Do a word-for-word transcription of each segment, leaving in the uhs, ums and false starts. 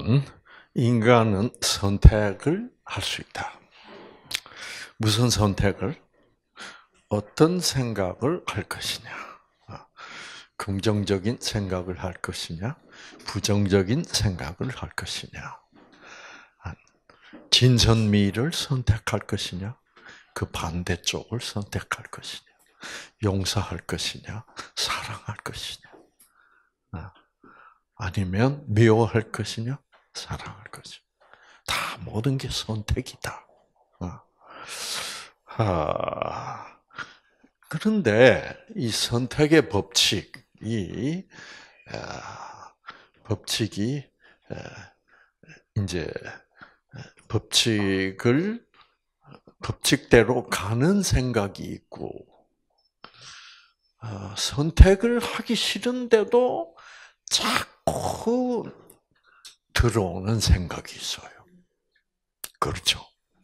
일단 인간은 선택을 할 수 있다. 무슨 선택을? 어떤 생각을 할 것이냐. 긍정적인 생각을 할 것이냐, 부정적인 생각을 할 것이냐. 진선미를 선택할 것이냐, 그 반대쪽을 선택할 것이냐. 용서할 것이냐, 사랑할 것이냐. 아니면 미워할 것이냐, 사랑할 것이냐. 다 모든 게 선택이다. 아, 그런데 이 선택의 법칙이 아, 법칙이 이제 법칙을 법칙대로 가는 생각이 있고 어, 선택을 하기 싫은데도 자꾸 들어오는 생각이 있어요. 그렇죠?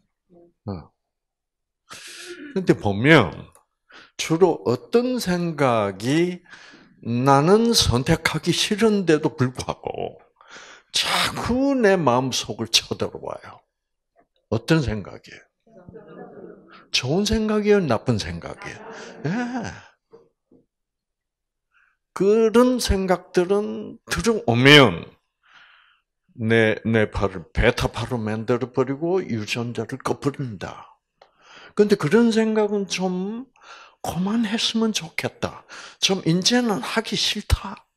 그런데 어. 보면 주로 어떤 생각이 나는 선택하기 싫은데도 불구하고 자꾸 내 마음속을 쳐들어와요. 어떤 생각이에요? 좋은 생각이에요? 나쁜 생각이에요? 예. 그런 생각들은 들어오면 내, 내 팔을 베타파로 만들어버리고 유전자를 꺼버린다. 그런데 그런 생각은 좀 그만했으면 좋겠다. 좀 이제는 하기 싫다.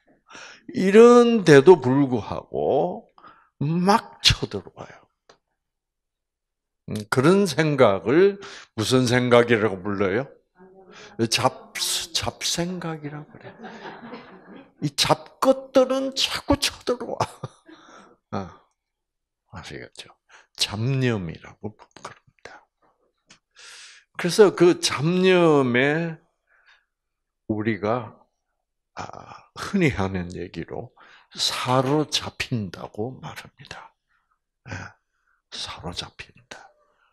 이런데도 불구하고 막 쳐들어와요. 그런 생각을 무슨 생각이라고 불러요? 잡, 잡생각이라고 그래. 이 잡것들은 자꾸 쳐들어와. 아, 아시겠죠? 잡념이라고 그럽니다. 그래서 그 잡념에 우리가 아, 흔히 하는 얘기로 사로잡힌다고 말합니다. 네, 사로잡힌다.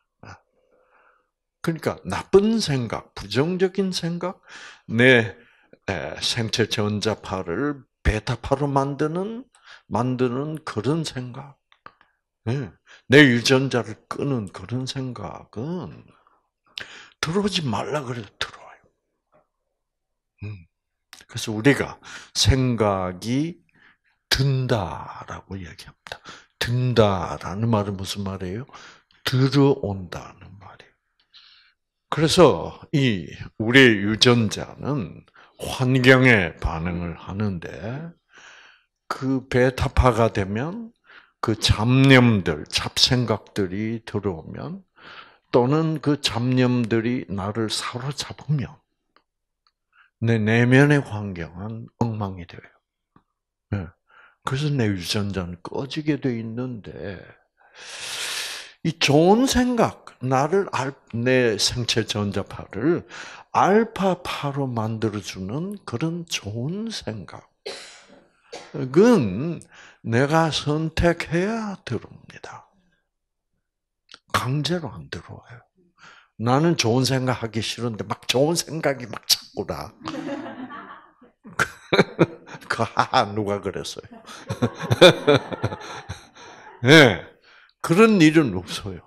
그러니까 나쁜 생각, 부정적인 생각, 내 생체 전자파를 베타파로 만드는 만드는 그런 생각, 내 유전자를 끄는 그런 생각은 들어오지 말라 그래도 들어와요. 그래서 우리가 생각이 든다라고 얘기합니다. 든다라는 말은 무슨 말이에요? 들어온다는 말이에요. 그래서 이 우리의 유전자는 환경에 반응을 하는데 그 베타파가 되면 그 잡념들, 잡생각들이 들어오면 또는 그 잡념들이 나를 사로잡으면 내 내면의 환경은 엉망이 돼요. 네. 그래서 내 유전자는 꺼지게 돼 있는데 이 좋은 생각, 나를 알, 내 생체 전자파를 알파파로 만들어주는 그런 좋은 생각은 내가 선택해야 들어옵니다. 강제로 안 들어와요. 나는 좋은 생각 하기 싫은데 막 좋은 생각이 막 자꾸 나. 그 하하 누가 그랬어요? 네, 그런 일은 없어요.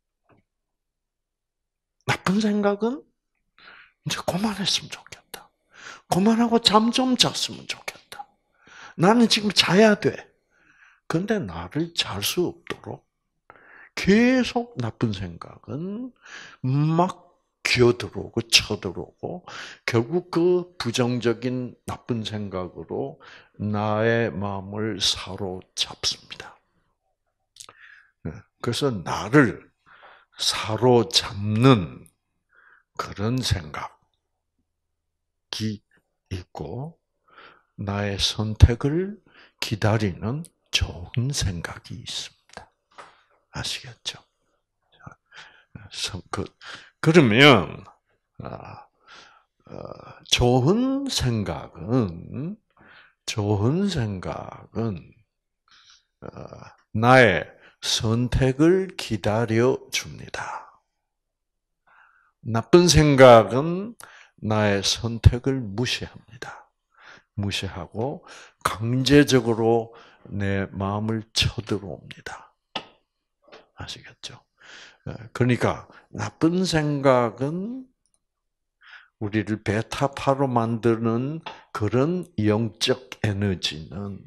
나쁜 생각은 이제 그만했으면 좋겠다. 그만하고 잠 좀 잤으면 좋겠다. 나는 지금 자야 돼. 근데 나를 잘 수 없도록 계속 나쁜 생각은 막 기어들어오고 쳐들어오고 결국 그 부정적인 나쁜 생각으로 나의 마음을 사로잡습니다. 그래서 나를 사로잡는 그런 생각이 있고 나의 선택을 기다리는 좋은 생각이 있습니다. 아시겠죠? 그러면 좋은 생각은 좋은 생각은 나의 선택을 기다려 줍니다. 나쁜 생각은 나의 선택을 무시합니다. 무시하고 강제적으로 내 마음을 쳐들어옵니다. 아시겠죠? 그러니까 나쁜 생각은 우리를 배타파로 만드는 그런 영적 에너지는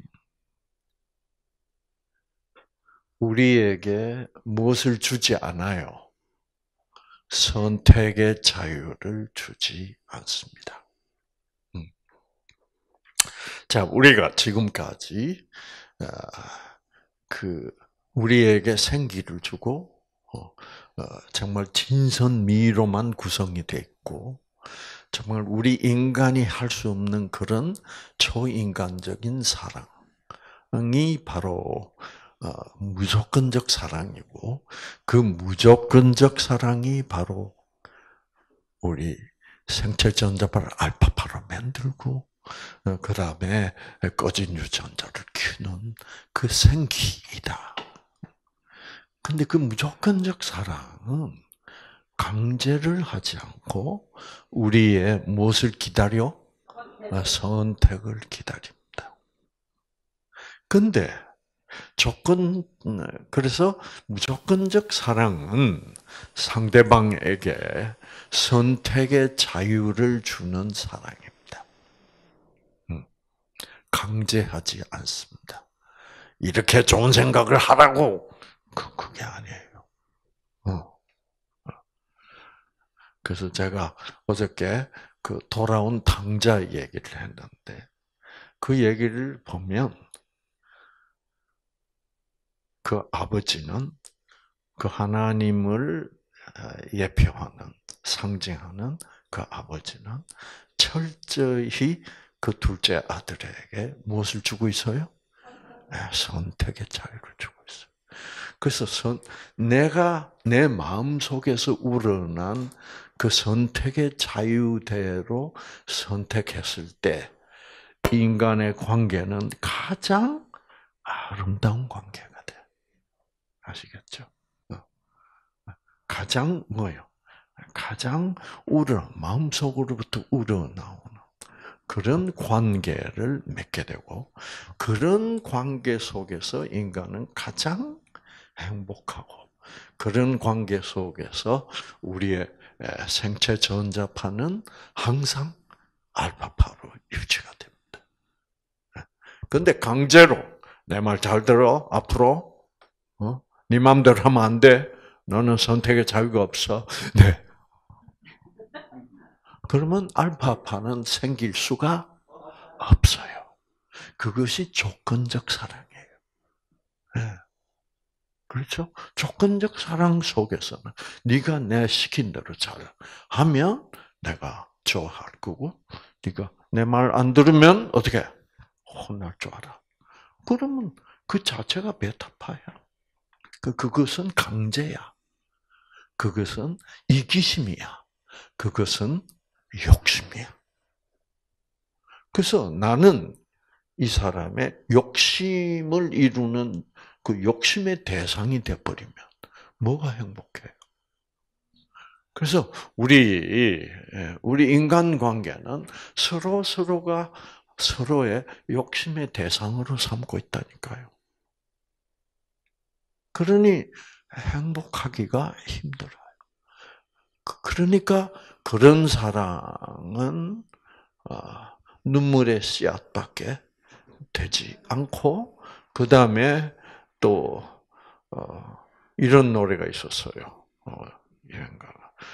우리에게 무엇을 주지 않아요? 선택의 자유를 주지 않습니다. 음. 자, 우리가 지금까지 그 우리에게 생기를 주고 정말 진선미로만 구성이 되어 있고 정말 우리 인간이 할 수 없는 그런 초인간적인 사랑이 바로 무조건적 사랑이고 그 무조건적 사랑이 바로 우리 생체 전자파를 알파파로 만들고 그 다음에 꺼진 유전자를 키우는 그 생기이다. 근데 그 무조건적 사랑은 강제를 하지 않고 우리의 무엇을 기다려? 선택을 기다립니다. 근데 조건, 그래서 무조건적 사랑은 상대방에게 선택의 자유를 주는 사랑입니다. 강제하지 않습니다. 이렇게 좋은 생각을 하라고! 그게 아니에요. 그래서 제가 어저께 그 돌아온 탕자 얘기를 했는데 그 얘기를 보면 그 아버지는 그 하나님을 예표하는, 상징하는 그 아버지는 철저히 그 둘째 아들에게 무엇을 주고 있어요? 선택의 자유를 주고 있어요. 그래서 선, 내가 내 마음 속에서 우러난 그 선택의 자유대로 선택했을 때 인간의 관계는 가장 아름다운 관계가 돼. 아시겠죠? 가장 뭐요? 가장 우러 마음속으로부터 우러나오는 그런 관계를 맺게 되고 그런 관계 속에서 인간은 가장 행복하고 그런 관계 속에서 우리의 생체 전자파는 항상 알파파로 유지가 됩니다. 그런데 강제로 내 말 잘 들어 앞으로 어? 네 마음대로 하면 안 돼. 너는 선택의 자유가 없어. 네. 그러면 알파파는 생길 수가 없어요. 그것이 조건적 사랑이에요. 네. 그렇죠? 조건적 사랑 속에서는 네가 내 시킨 대로 잘 하면 내가 좋아할 거고 네가 내 말 안 들으면 어떻게 혼날 줄 알아. 그러면 그 자체가 베타파야. 그 그것은 강제야. 그것은 이기심이야. 그것은 욕심이야. 그래서 나는 이 사람의 욕심을 이루는 그 욕심의 대상이 되어버리면 뭐가 행복해요? 그래서 우리 우리 인간 관계는 서로 서로가 서로의 욕심의 대상으로 삼고 있다니까요. 그러니 행복하기가 힘들어요. 그러니까 그런 사랑은 눈물의 씨앗밖에 되지 않고 그 다음에 또 이런 노래가 있었어요. 이런가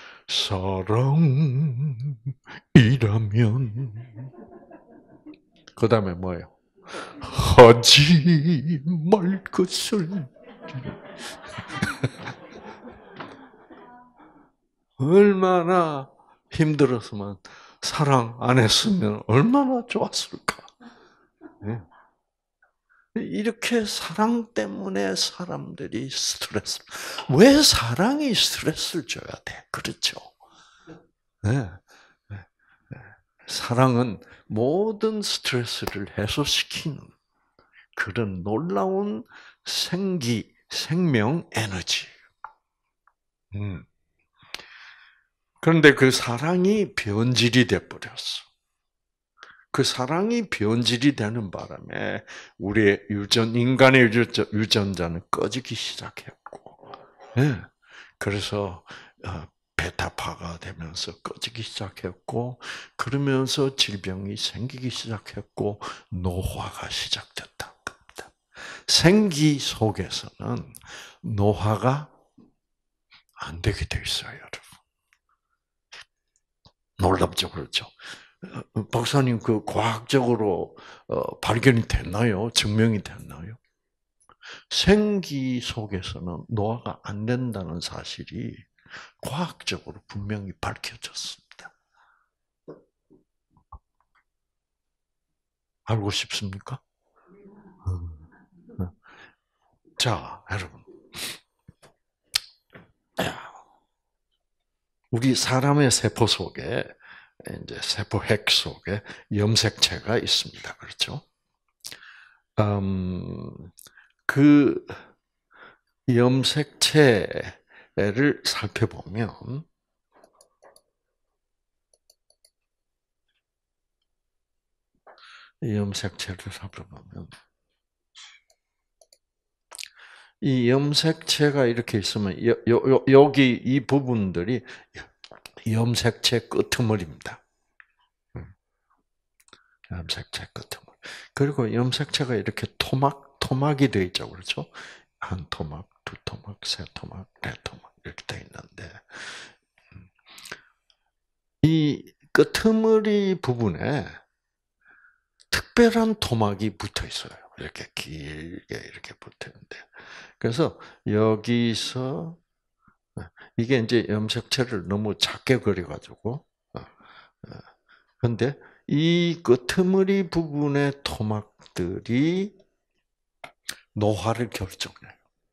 사랑이라면 그 다음에 뭐예요? 하지 말 것을 얼마나 힘들었으면 사랑 안 했으면 얼마나 좋았을까. 이렇게 사랑 때문에 사람들이 스트레스. 왜 사랑이 스트레스를 줘야 돼? 그렇죠. 네. 사랑은 모든 스트레스를 해소시키는 그런 놀라운 생기, 생명 에너지. 음. 그런데 그 사랑이 변질이 돼버렸어. 그 사랑이 변질이 되는 바람에 우리의 유전, 인간의 유전, 유전자는 꺼지기 시작했고, 예. 그래서 어, 베타파가 되면서 꺼지기 시작했고, 그러면서 질병이 생기기 시작했고, 노화가 시작됐다는 겁니다. 생기 속에서는 노화가 안 되게 돼 있어요, 여러분. 놀랍죠, 그렇죠? 어, 박사님, 그 과학적으로 어, 발견이 됐나요? 증명이 됐나요? 생기 속에서는 노화가 안 된다는 사실이 과학적으로 분명히 밝혀졌습니다. 알고 싶습니까? 자, 여러분. 우리 사람의 세포 속에, 이제 세포 핵 속에 염색체가 있습니다. 그렇죠? 음, 그 염색체를 살펴보면, 이 염색체를 살펴보면, 이 염색체가 이렇게 있으면, 여, 여, 여기 이 부분들이 염색체 끄트머리입니다. 염색체 끄트머리. 그리고 염색체가 이렇게 토막, 토막이 되어 있죠. 그렇죠? 한 토막, 두 토막, 세 토막, 네 토막, 이렇게 되어 있는데, 이 끄트머리 부분에 특별한 토막이 붙어 있어요. 이렇게 길게 이렇게 붙어 있는데. 그래서 여기서, 이게 이제 염색체를 너무 작게 그려가지고, 근데 이 끄트머리 부분의 토막들이 노화를 결정해요.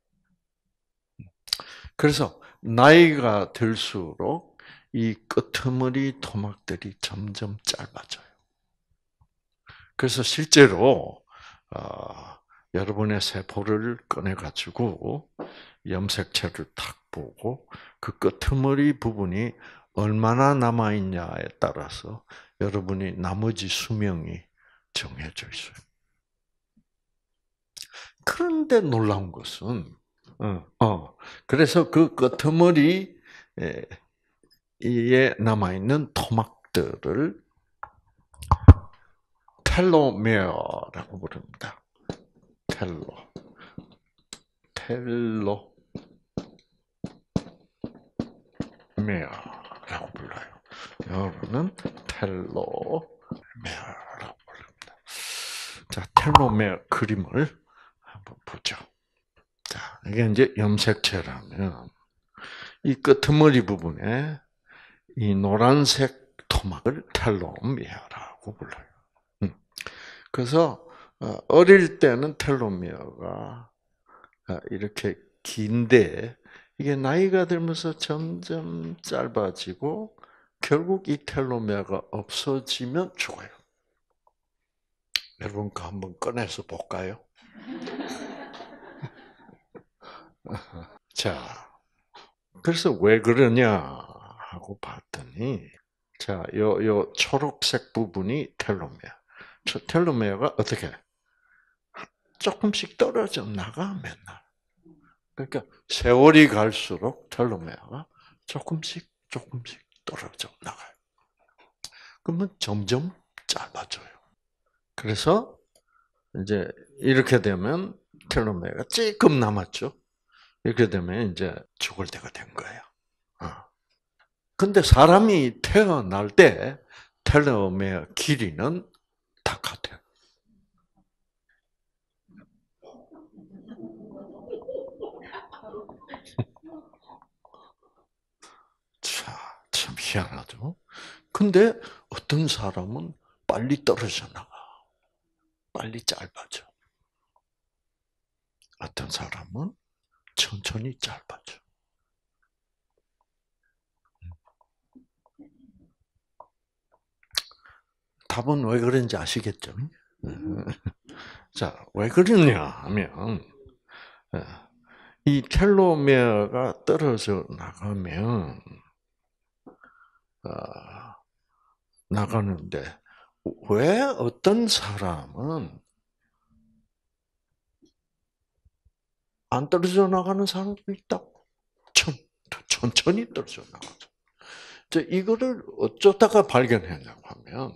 그래서 나이가 들수록 이 끄트머리 토막들이 점점 짧아져요. 그래서 실제로 어, 여러분의 세포를 꺼내 가지고 염색체를 탁 보고 그 끄트머리 부분이 얼마나 남아 있냐에 따라서 여러분이 나머지 수명이 정해져 있어요. 그런데 놀라운 것은, 어, 어, 그래서 그 끄트머리에 남아 있는 토막들을 텔로메어라고 부릅니다. 텔로, 텔로메어라고 불러요. 여러분은 텔로메어라고 부릅니다. 자, 텔로메어 그림을 한번 보죠. 자, 이게 이제 염색체라면 이 끄트머리 부분에 이 노란색 토막을 텔로메어라고 불러요. 그래서 어릴 때는 텔로메어가 이렇게 긴데 이게 나이가 들면서 점점 짧아지고 결국 이 텔로메어가 없어지면 죽어요. 여러분 그 한번 꺼내서 볼까요? 자, 그래서 왜 그러냐 하고 봤더니, 자, 요, 요 초록색 부분이 텔로메어. 저 텔로메어가 어떻게 조금씩 떨어져 나가 맨날. 그러니까 세월이 갈수록 텔로메어가 조금씩 조금씩 떨어져 나가요. 그러면 점점 짧아져요. 그래서 이제 이렇게 되면 텔로메어가 조금 남았죠. 이렇게 되면 이제 죽을 때가 된 거예요. 어. 근데 사람이 태어날 때 텔로메어 길이는 다 같아요. 자, 참 희한하죠. 근데 어떤 사람은 빨리 떨어져 나가. 빨리 짧아져. 어떤 사람은 천천히 짧아져. 답은 왜 그런지 아시겠죠? 자, 왜 그러냐 하면, 이 텔로메어가 떨어져 나가면, 어, 나가는데, 왜 어떤 사람은 안 떨어져 나가는 사람도 있다. 천, 천천히 떨어져 나가죠. 이제 이거를 어쩌다가 발견했냐고 하면,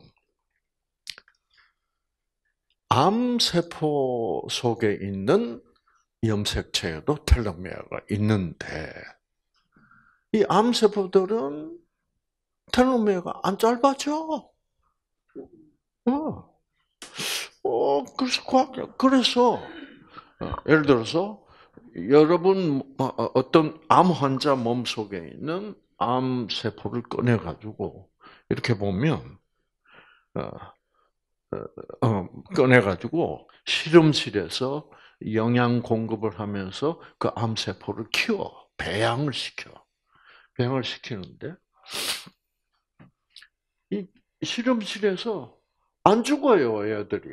암세포 속에 있는 염색체에도 텔로메어가 있는데, 이 암세포들은 텔로메어가 안 짧아져. 어, 어, 그래서 과학, 그래서, 어, 예를 들어서, 여러분, 어, 어떤 암 환자 몸 속에 있는 암세포를 꺼내가지고, 이렇게 보면, 어, 어, 꺼내가지고, 실험실에서 영양 공급을 하면서 그 암세포를 키워, 배양을 시켜. 배양을 시키는데, 이 실험실에서 안 죽어요, 애들이.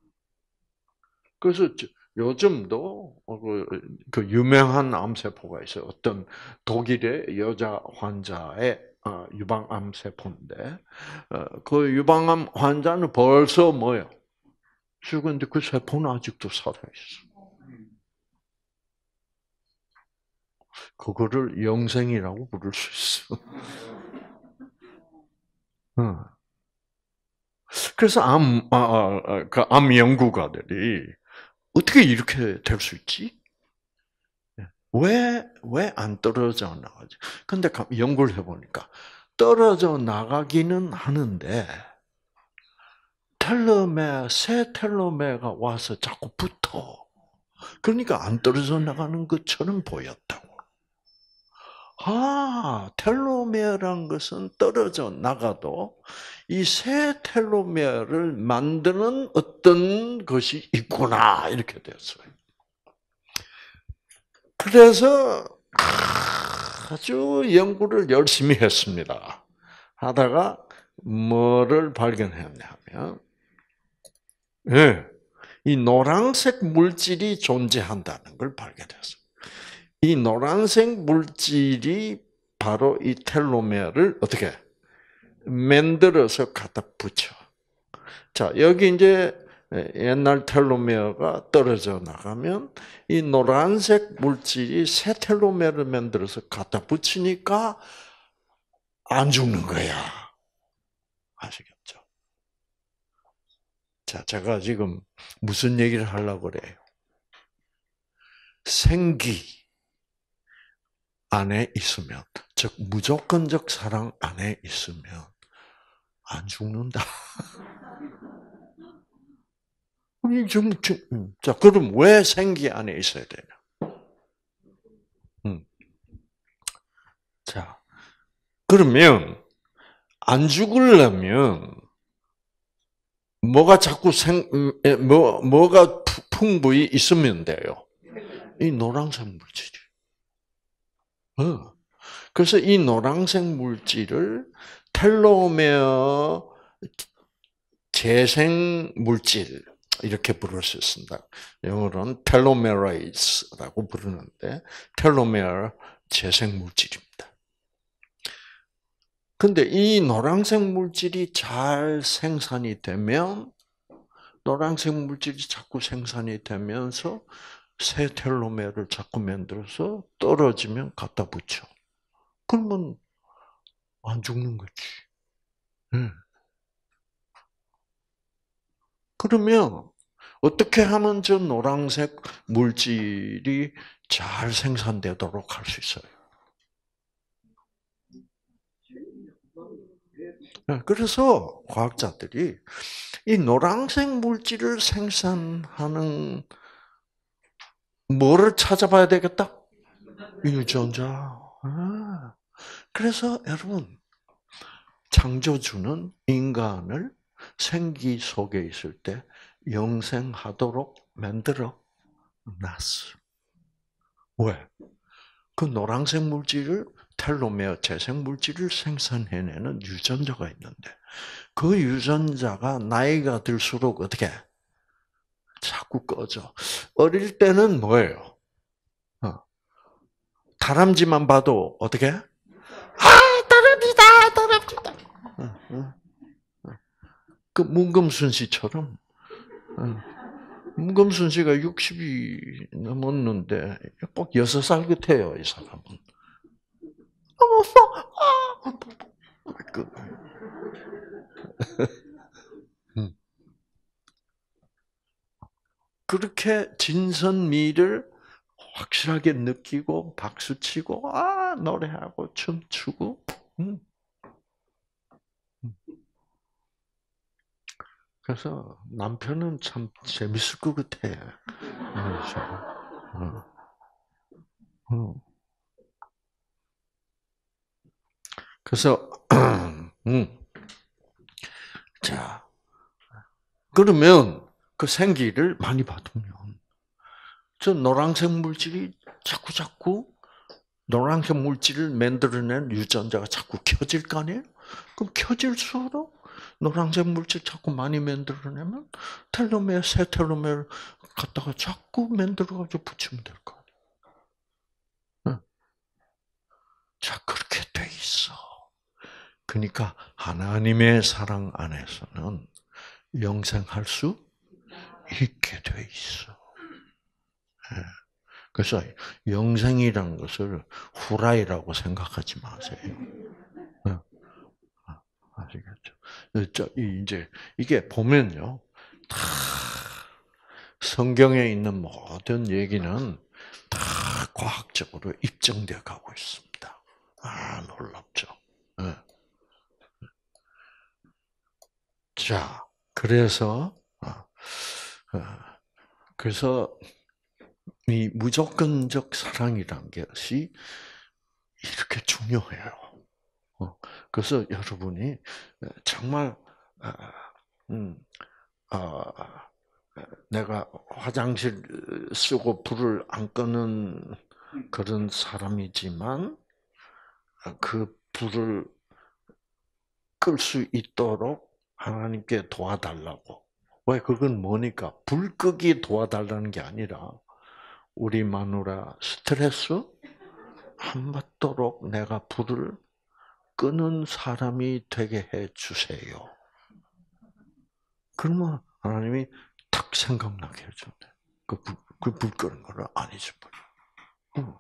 그래서 요즘도 어, 그, 그 유명한 암세포가 있어요. 어떤 독일의 여자 환자의 어, 유방암 세포인데, 어, 그 유방암 환자는 벌써 뭐요? 죽었는데 그 세포는 아직도 살아 있어. 그거를 영생이라고 부를 수 있어. 어. 그래서 암, 아, 아, 아, 그암 연구가들이 어떻게 이렇게 될 수 있지? 왜, 왜 안 떨어져 나가지? 근데 연구를 해보니까 떨어져 나가기는 하는데, 텔로메어, 새 텔로메어가 와서 자꾸 붙어. 그러니까 안 떨어져 나가는 것처럼 보였다고. 아, 텔로메어란 것은 떨어져 나가도 이 새 텔로메어를 만드는 어떤 것이 있구나, 이렇게 됐어요. 그래서 아주 연구를 열심히 했습니다. 하다가 뭐를 발견했냐면, 예, 이 노란색 물질이 존재한다는 걸 발견했어요. 이 노란색 물질이 바로 이 텔로메어를 어떻게 만들어서 갖다 붙여. 자, 여기 이제 옛날 텔로메어가 떨어져 나가면 이 노란색 물질이 새 텔로메어를 만들어서 갖다 붙이니까 안 죽는 거야. 아시겠죠? 자, 제가 지금 무슨 얘기를 하려고 그래요? 생기 안에 있으면, 즉 무조건적 사랑 안에 있으면 안 죽는다. 좀, 좀, 자, 그럼 왜 생기 안에 있어야 되냐? 음. 자, 그러면 안 죽으려면 뭐가 자꾸 생, 뭐, 뭐가 풍부히 있으면 돼요. 이 노란색 물질이. 어. 그래서 이 노란색 물질을 텔로메어 재생 물질 이렇게 부를 수 있습니다. 영어로는 텔로메라이즈라고 부르는데 텔로메어 재생 물질입니다. 근데 이 노란색 물질이 잘 생산이 되면 노란색 물질이 자꾸 생산이 되면서 새 텔로메어를 자꾸 만들어서 떨어지면 갖다 붙여. 그러면 안 죽는 거지. 네. 그러면 어떻게 하면 저 노란색 물질이 잘 생산되도록 할 수 있어요? 네, 그래서 과학자들이 이 노란색 물질을 생산하는 뭐를 찾아봐야 되겠다? 유전자. 아, 그래서 여러분 창조주는 인간을 생기 속에 있을 때 영생하도록 만들어 놨어. 왜? 그 노란색 물질을 텔로메어 재생 물질을 생산해내는 유전자가 있는데 그 유전자가 나이가 들수록 어떻게 자꾸 꺼져. 어릴 때는 뭐예요? 어, 다람쥐만 봐도 어떻게? 아, 다람쥐다, 다람쥐다. 어, 어. 그 문금순 씨처럼. 문금순 씨가 육십이 넘었는데 꼭 여섯 살 같아요, 이 사람은. 그, 그렇게 진선미를 확실하게 느끼고 박수치고 아 노래하고 춤추고. 음. 그래서 남편은 참 재밌을 것 같아. 어, 어. 그래서 음. 자 그러면 그 생기를 많이 받으면 저 노란색 물질이 자꾸 자꾸 노란색 물질을 만들어낸 유전자가 자꾸 켜질 거 아니에요? 그럼 켜질수록 노란색 물질 자꾸 많이 만들어내면 텔로메어, 새 텔로메어를 갖다가 자꾸 만들어가지고 붙이면 될 거 아니에요? 자, 그렇게 돼 있어. 그러니까 하나님의 사랑 안에서는 영생할 수 있게 돼 있어. 그래서 영생이라는 것을 후라이라고 생각하지 마세요. 아시겠죠? 이제 이게 보면요, 다 성경에 있는 모든 얘기는 다 과학적으로 입증되어 가고 있습니다. 아 놀랍죠. 네. 자, 그래서 그래서 이 무조건적 사랑이란 것이 이렇게 중요해요. 그래서 여러분이 정말 음, 어, 내가 화장실 쓰고 불을 안 끄는 그런 사람이지만 그 불을 끌 수 있도록 하나님께 도와달라고. 왜 그건 뭐니까 불 끄기 도와달라는 게 아니라 우리 마누라 스트레스 안 받도록 내가 불을 끄는 사람이 되게 해 주세요. 그러면 하나님이 탁 생각나게 해준대. 그 불, 그 불 끄는 거를 안 잊어버려.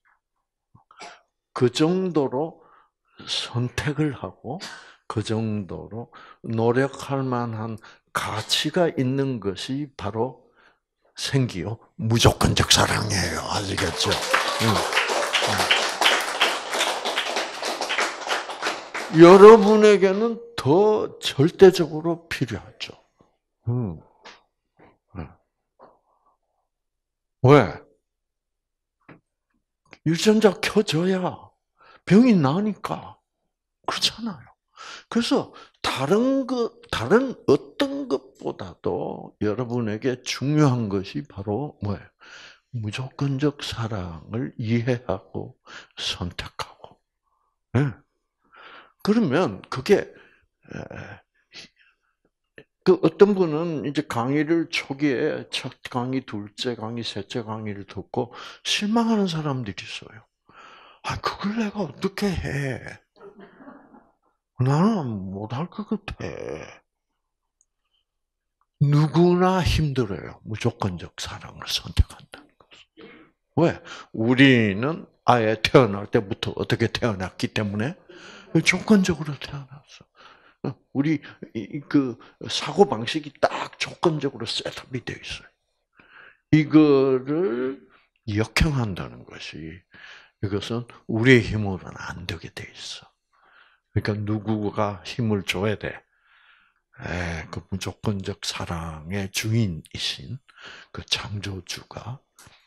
그 정도로 선택을 하고 그 정도로 노력할 만한 가치가 있는 것이 바로 생기요. 무조건적 사랑이에요. 아시겠죠? 응. 응. 여러분에게는 더 절대적으로 필요하죠. 응. 응. 왜? 유전자 켜져야 병이 나니까. 그렇잖아요. 그래서 다른 것, 다른 어떤 것보다도 여러분에게 중요한 것이 바로 뭐예요? 무조건적 사랑을 이해하고 선택하고. 네. 그러면 그게 그 어떤 분은 이제 강의를 초기에 첫 강의, 둘째 강의, 셋째 강의를 듣고 실망하는 사람들이 있어요. 아, 그걸 내가 어떻게 해? 나는 못할 것 같아. 누구나 힘들어요. 무조건적 사랑을 선택한다는 것은. 왜? 우리는 아예 태어날 때부터 어떻게 태어났기 때문에 조건적으로 태어났어. 우리 그 사고 방식이 딱 조건적으로 셋업이 되어 있어요. 이거를 역행한다는 것이 이것은 우리의 힘으로는 안 되게 돼 있어. 그러니까 누구가 힘을 줘야 돼. 에, 그 무조건적 사랑의 주인이신 그 창조주가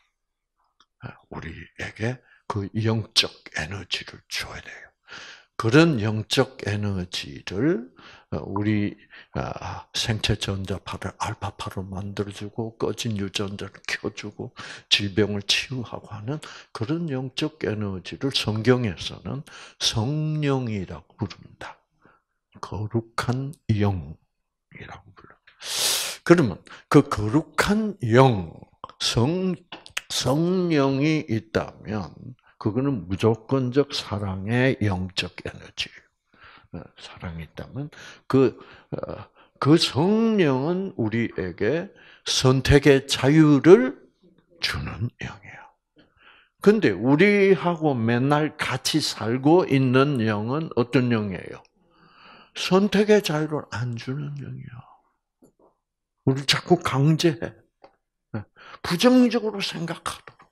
우리에게 그 영적 에너지를 줘야 돼요. 그런 영적 에너지를 우리 생체 전자파를 알파파로 만들어주고 꺼진 유전자를 켜주고 질병을 치유하고 하는 그런 영적 에너지를 성경에서는 성령이라고 부른다. 거룩한 영이라고 불러. 그러면 그 거룩한 영, 성 성령이 있다면 그거는 무조건적 사랑의 영적 에너지. 사랑이 있다면 그 그 성령은 우리에게 선택의 자유를 주는 영이에요. 근데 우리하고 맨날 같이 살고 있는 영은 어떤 영이에요? 선택의 자유를 안 주는 영이야. 우리 자꾸 강제해. 부정적으로 생각하도록.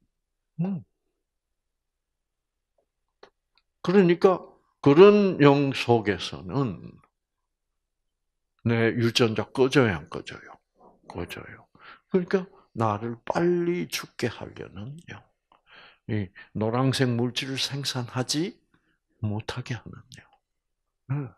그러니까 그런 영 속에서는 내 유전자 꺼져야 안 꺼져요? 꺼져요. 그러니까 나를 빨리 죽게 하려는 영. 이 노란색 물질을 생산하지 못하게 하는 영.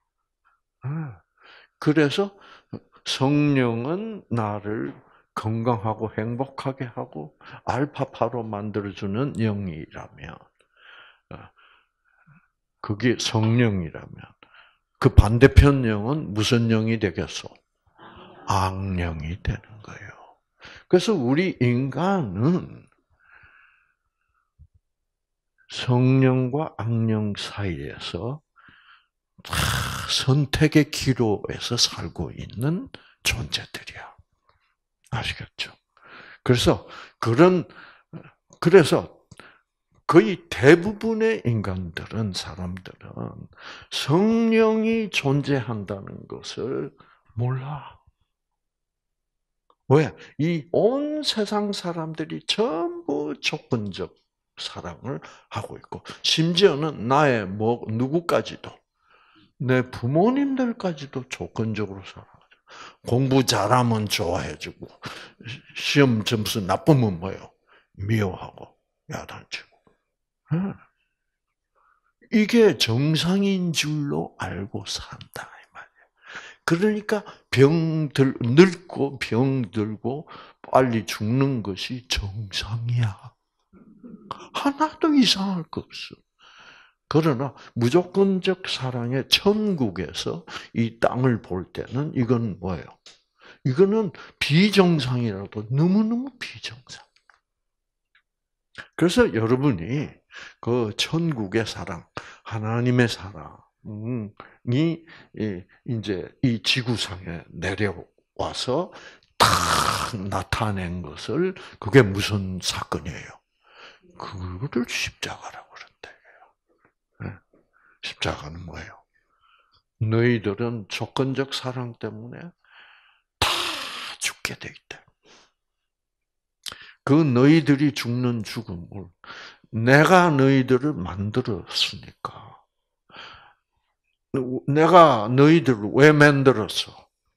그래서 성령은 나를 건강하고 행복하게 하고 알파파로 만들어주는 영이라면, 그게 성령이라면, 그 반대편 영은 무슨 영이 되겠어? 악령이 되는 거예요. 그래서 우리 인간은 성령과 악령 사이에서 다 선택의 기로에서 살고 있는 존재들이야. 아시겠죠? 그래서 그런 그래서 거의 대부분의 인간들은 사람들은 성령이 존재한다는 것을 몰라. 왜? 이 온 세상 사람들이 전부 조건적 사랑을 하고 있고, 심지어는 나의 뭐 누구까지도, 내 부모님들까지도 조건적으로 사랑하죠. 공부 잘하면 좋아해주고, 시험 점수 나쁘면 뭐요? 미워하고 야단치고. 이게 정상인 줄로 알고 산다. 그러니까 병들 늙고 병들고 빨리 죽는 것이 정상이야. 하나도 이상할 거 없어. 그러나 무조건적 사랑의 천국에서 이 땅을 볼 때는 이건 뭐예요? 이거는 비정상이라도 너무너무 비정상. 그래서 여러분이 그 천국의 사랑, 하나님의 사랑이 이제 이 지구상에 내려와서 탁 나타낸 것을, 그게 무슨 사건이에요? 그거를 십자가라고 그런대요. 십자가는 뭐예요? 너희들은 조건적 사랑 때문에 다 죽게 돼 있대. 그 너희들이 죽는 죽음을 내가 너희들을 만들었으니까. 내가 너희들을 왜 만들었어?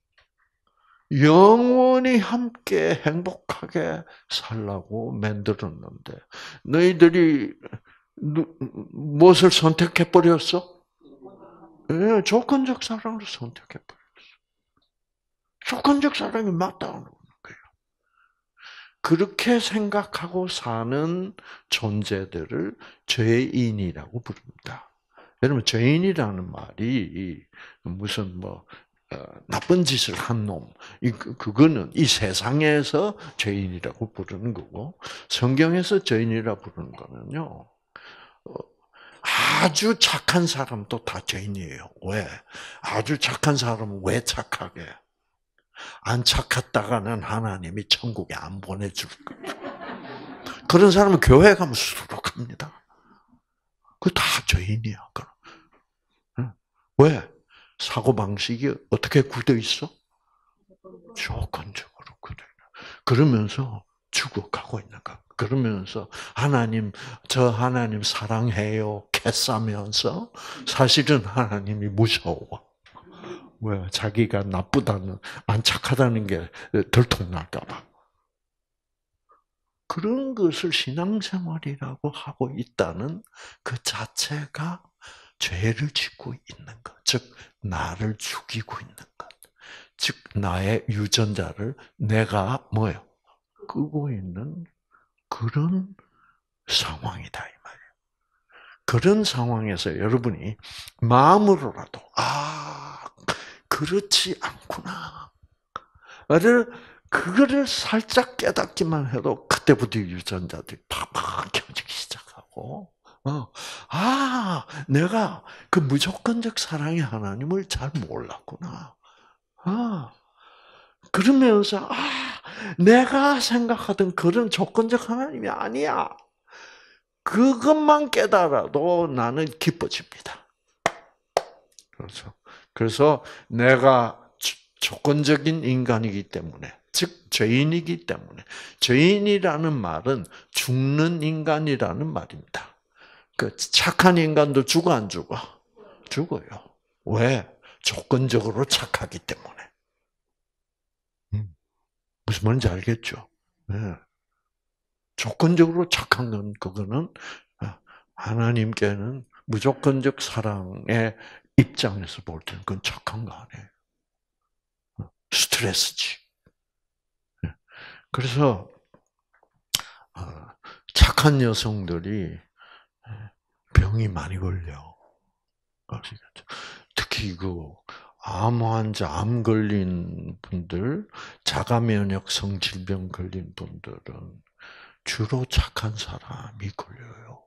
영원히 함께 행복하게 살라고 만들었는데 너희들이 무엇을 선택해 버렸어? 예, 조건적 사랑을 선택해 버렸어. 조건적 사랑이 맞다는 거예요. 그렇게 생각하고 사는 존재들을 죄인이라고 부릅니다. 여러분, 죄인이라는 말이 무슨 뭐 나쁜 짓을 한 놈, 그거는 이 세상에서 죄인이라고 부르는 거고, 성경에서 죄인이라고 부르는 거는요, 아주 착한 사람도 다 죄인이에요. 왜? 아주 착한 사람은 왜 착하게? 안 착했다가는 하나님이 천국에 안 보내줄 거예요. 그런 사람은 교회 가면 수록합니다. 그 다 죄인이야. 왜? 사고방식이 어떻게 굳어 있어? 조건적으로 굳어 있는. 그러면서 죽어가고 있는 거야. 그러면서 하나님, 저 하나님 사랑해요 캐싸면서 사실은 하나님이 무서워. 왜? 자기가 나쁘다는, 안 착하다는 게 들통날까 봐. 그런 것을 신앙생활이라고 하고 있다는 그 자체가 죄를 짓고 있는 것, 즉 나를 죽이고 있는 것, 즉 나의 유전자를 내가 뭐요? 끄고 있는 그런 상황이다 이 말이에요. 그런 상황에서 여러분이 마음으로라도 아 그렇지 않구나. 를 그거를 살짝 깨닫기만 해도 그때부터 유전자들이 팍팍 켜지기 시작하고, 어, 아, 내가 그 무조건적 사랑의 하나님을 잘 몰랐구나. 그러면서 아, 내가 생각하던 그런 조건적 하나님이 아니야. 그것만 깨달아도 나는 기뻐집니다. 그렇죠. 그래서 내가 조건적인 인간이기 때문에, 즉 죄인이기 때문에, 죄인이라는 말은 죽는 인간이라는 말입니다. 그 착한 인간도 죽어 안 죽어? 죽어요. 왜? 조건적으로 착하기 때문에. 무슨 말인지 알겠죠? 네. 조건적으로 착한 건 그거는 하나님께는 무조건적 사랑의 입장에서 볼 때는 그건 착한 거 아니에요. 스트레스지. 그래서 착한 여성들이 병이 많이 걸려. 아시겠죠? 특히 그 암 환자, 암 걸린 분들, 자가 면역성 질병 걸린 분들은 주로 착한 사람이 걸려요.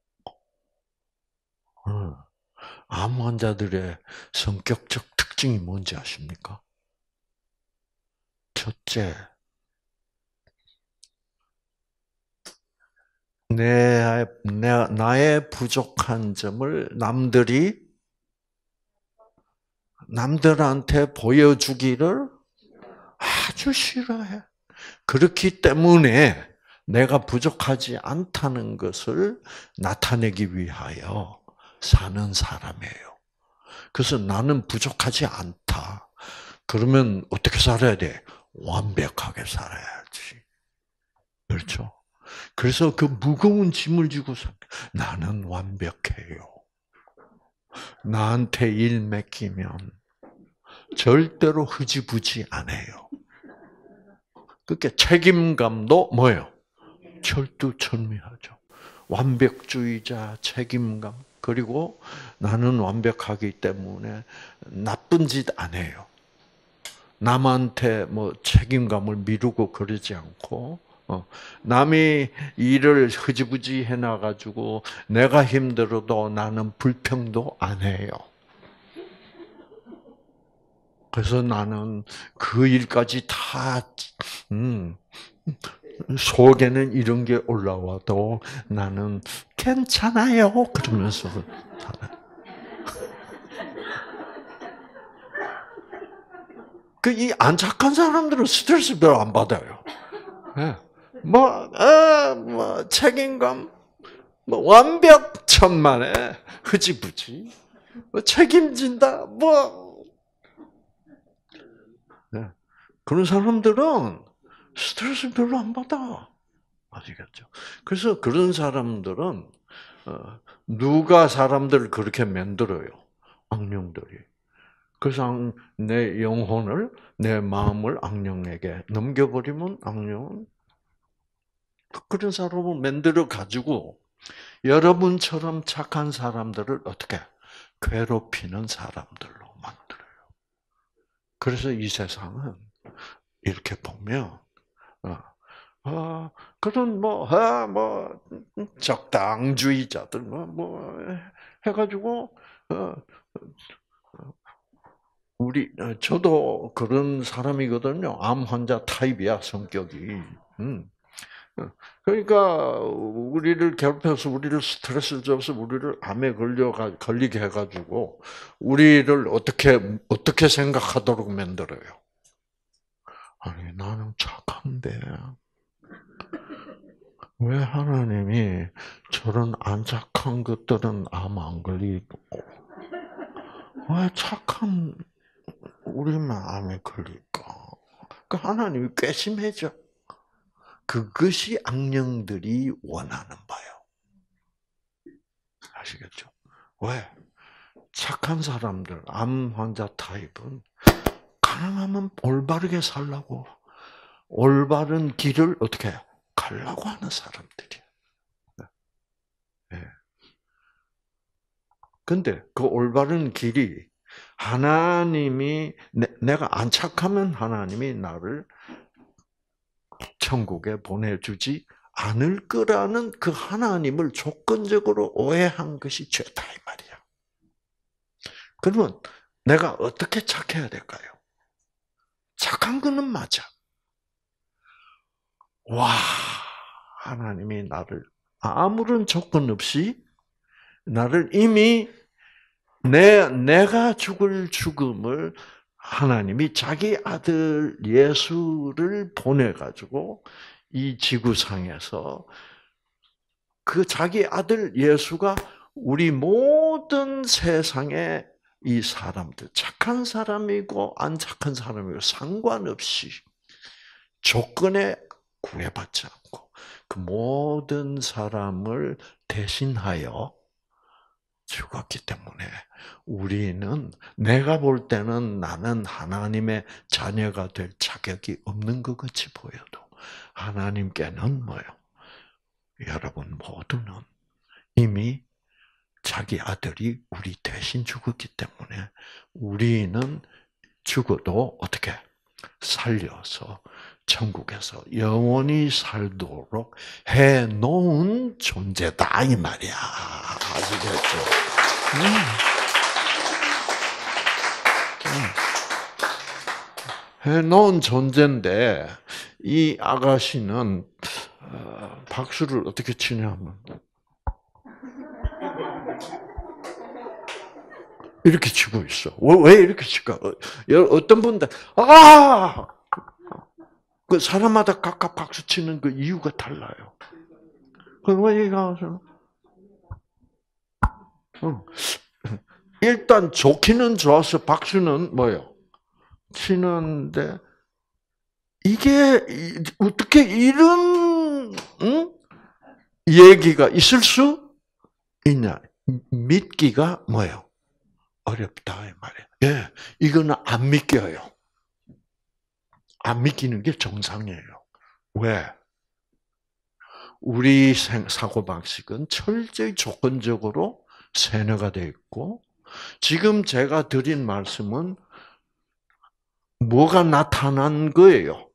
암 환자들의 성격적 특징이 뭔지 아십니까? 첫째, 내, 내, 나의 부족한 점을 남들이, 남들한테 보여주기를 아주 싫어해. 그렇기 때문에 내가 부족하지 않다는 것을 나타내기 위하여 사는 사람이에요. 그래서 나는 부족하지 않다. 그러면 어떻게 살아야 돼? 완벽하게 살아야지. 그렇죠? 그래서 그 무거운 짐을 지고 살 나는 완벽해요. 나한테 일 맡기면 절대로 흐지부지 안 해요. 그러니까 책임감도 뭐예요? 철두철미하죠. 완벽주의자, 책임감. 그리고 나는 완벽하기 때문에 나쁜 짓 안 해요. 남한테 뭐 책임감을 미루고 그러지 않고, 어, 남이 일을 흐지부지 해놔가지고 내가 힘들어도 나는 불평도 안 해요. 그래서 나는 그 일까지 다, 음, 속에는 이런 게 올라와도 나는 괜찮아요. 그러면서 살아요. 그 이 안 착한 사람들은 스트레스 별로 안 받아요. 네. 뭐, 아, 뭐 책임감, 뭐 완벽 천만에 흐지부지, 뭐 책임진다, 뭐 네. 그런 사람들은 스트레스 별로 안 받아. 아시겠죠? 그래서 그런 사람들은 누가 사람들을 그렇게 만들어요? 악령들이. 그래서 내 영혼을, 내 마음을 악령에게 넘겨버리면 악령은 그런 사람을 만들어 가지고 여러분처럼 착한 사람들을 어떻게 괴롭히는 사람들로 만들어요. 그래서 이 세상은 이렇게 보면 어, 그런 뭐, 아, 뭐 적당주의자들 뭐, 뭐 해가지고 어, 우리 저도 그런 사람이거든요. 암 환자 타입이야 성격이. 음. 그러니까 우리를 괴롭혀서 우리를 스트레스 줘서 우리를 암에 걸려 걸리게 해가지고 우리를 어떻게 어떻게 생각하도록 만들어요. 아니 나는 착한데 왜 하나님이 저런 안 착한 것들은 암 안 걸리고 왜 착한 우리만 암에 걸릴까? 그 하나님이 괘씸해져. 그것이 악령들이 원하는 바요. 아시겠죠? 왜? 착한 사람들, 암 환자 타입은 가능하면 올바르게 살라고, 올바른 길을 어떻게 가려고 하는 사람들이에요. 네. 근데 그 올바른 길이 하나님이 내가 안 착하면 하나님이 나를 천국에 보내주지 않을 거라는 그 하나님을 조건적으로 오해한 것이 죄다 이 말이야. 그러면 내가 어떻게 착해야 될까요? 착한 거는 맞아. 와, 하나님이 나를 아무런 조건 없이 나를 이미 내, 내가 죽을 죽음을 하나님이 자기 아들 예수를 보내가지고 이 지구상에서 그 자기 아들 예수가 우리 모든 세상의 이 사람들, 착한 사람이고 안 착한 사람이고 상관없이 조건에 구애받지 않고 그 모든 사람을 대신하여 죽었기 때문에 우리는 내가 볼 때는 나는 하나님의 자녀가 될 자격이 없는 것 같이 보여도 하나님께는 뭐요? 여러분 모두는 이미 자기 아들이 우리 대신 죽었기 때문에 우리는 죽어도 어떻게 살려서 천국에서 영원히 살도록 해놓은 존재다 이 말이야. 아시겠죠? 음. 음. 해놓은 존재인데 이 아가씨는 어, 박수를 어떻게 치냐면 이렇게 치고 있어. 왜 이렇게 칠까? 어떤 분들 아! 그 사람마다 각각 박수 치는 그 이유가 달라요. 그왜 얘기하세요? 일단 좋기는 좋아서 박수는 뭐요? 치는데 이게 어떻게 이런 응? 얘기가 있을 수 있냐? 믿기가 뭐요? 어렵다 이 말이에요. 예, 이거는 안 믿겨요. 안 믿기는 게 정상이에요. 왜? 우리 사고방식은 철저히 조건적으로 세뇌가 되어 있고, 지금 제가 드린 말씀은 뭐가 나타난 거예요?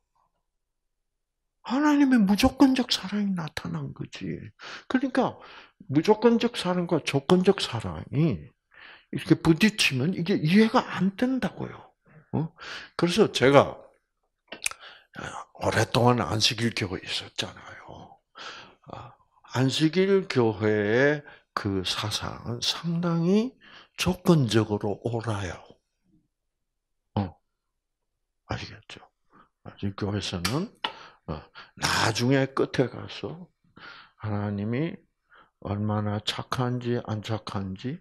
하나님의 무조건적 사랑이 나타난 거지. 그러니까 무조건적 사랑과 조건적 사랑이 이렇게 부딪히면 이게 이해가 안 된다고요. 그래서 제가 오랫동안 안식일 교회에 있었잖아요. 안식일 교회의 그 사상은 상당히 조건적으로 옳아요. 어, 아시겠죠? 안식일 교회에서는 나중에 끝에 가서 하나님이 얼마나 착한지 안 착한지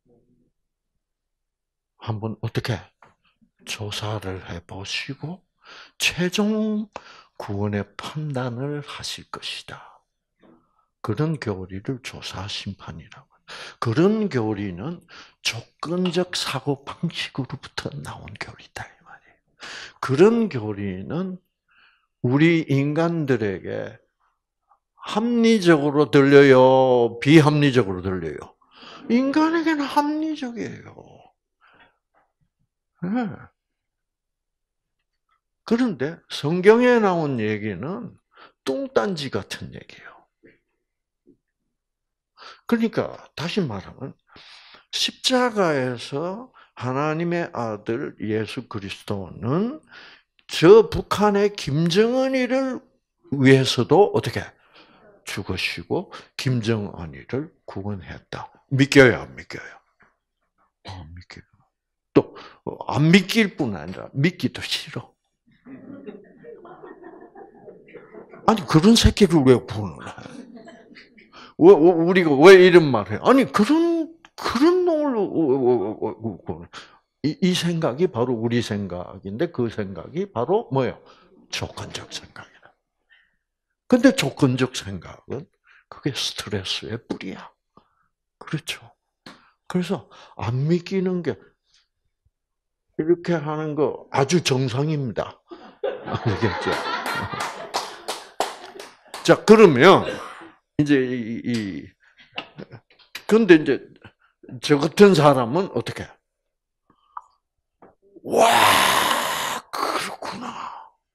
한번 어떻게 조사를 해보시고 최종 구원의 판단을 하실 것이다. 그런 교리를 조사 심판이라고. 그런 교리는 조건적 사고 방식으로부터 나온 교리다 이 말이에요. 그런 교리는 우리 인간들에게 합리적으로 들려요, 비합리적으로 들려요. 인간에게는 합리적이에요. 네. 그런데 성경에 나온 얘기는 뚱딴지 같은 얘기예요. 그러니까 다시 말하면 십자가에서 하나님의 아들 예수 그리스도는 저 북한의 김정은이를 위해서도 어떻게 죽으시고 김정은이를 구원했다. 믿겨요, 안 믿겨요? 안 믿겨요. 또 안 믿길 뿐 아니라 믿기도 싫어. 아니 그런 새끼를 왜 구원을 해? 왜, 우리가 왜 이런 말을 해? 아니 그런 그런 놈을 이, 이 생각이 바로 우리 생각인데 그 생각이 바로 뭐예요? 조건적 생각이다. 근데 조건적 생각은 그게 스트레스의 뿌리야. 그렇죠. 그래서 안 믿기는 게 이렇게 하는 거 아주 정상입니다. 알겠죠? 자, 그러면 이제 이, 이 근데 이제 저 같은 사람은 어떻게? 와, 그렇구나.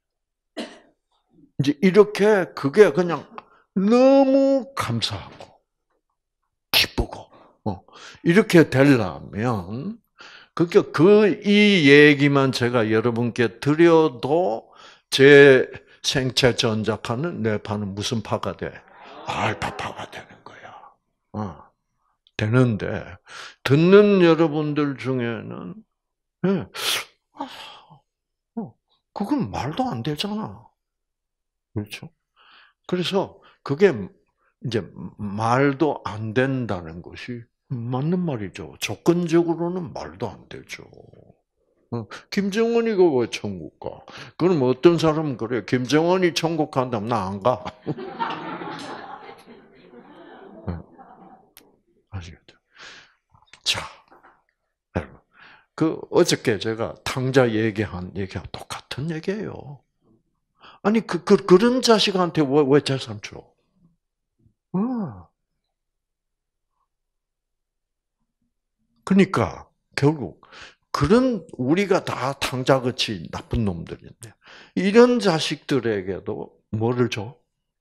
이제 이렇게 그게 그냥 너무 감사하고 기쁘고 어, 이렇게 되려면 그러니까 그 이 얘기만 제가 여러분께 드려도 제 생체 전자파는 뇌파는 무슨 파가 돼? 알파파가 되는 거야. 어, 되는데 듣는 여러분들 중에는 예, 아, 어, 그건 말도 안 되잖아. 그렇죠? 그래서 그게 이제 말도 안 된다는 것이 맞는 말이죠. 조건적으로는 말도 안 되죠. 어, 김정은이가 왜 천국 가? 그럼 어떤 사람은 그래. 김정은이 천국 간다면 나 안 가. 어, 아시겠죠? 자, 여러분. 그 어저께 제가 탕자 얘기한 얘기랑 똑같은 얘기예요. 아니 그, 그 그런 자식한테 왜, 왜 재산 줘? 어. 그러니까 결국 그런 우리가 다 탕자같이 나쁜 놈들인데 이런 자식들에게도 뭐를 줘?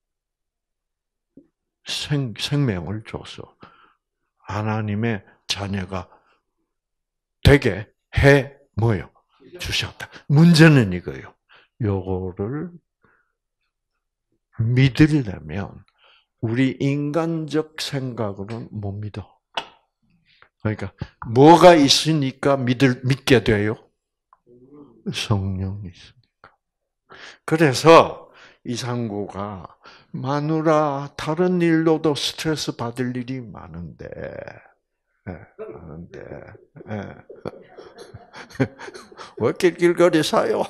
생 생명을 줘서 하나님의 자녀가 되게 해 뭐요? 주셨다. 문제는 이거요. 요거를 믿으려면 우리 인간적 생각으로는 못 믿어. 그러니까 뭐가 있으니까 믿을 믿게 돼요? 성령이 있으니까. 그래서 이상구가 마누라 다른 일로도 스트레스 받을 일이 많은데, 예, 많은데, 예. 왜 낄낄거리 사요?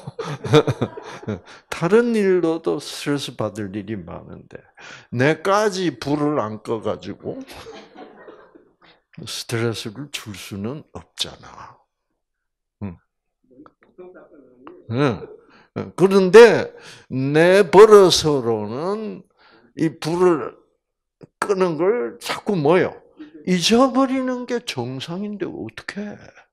다른 일로도 스트레스 받을 일이 많은데, 내까지 불을 안 꺼가지고 스트레스를 줄 수는 없잖아. 응. 응. 그런데 내 버릇으로는 이 불을 끄는 걸 자꾸 뭐요? 잊어버리는 게 정상인데 어떻게?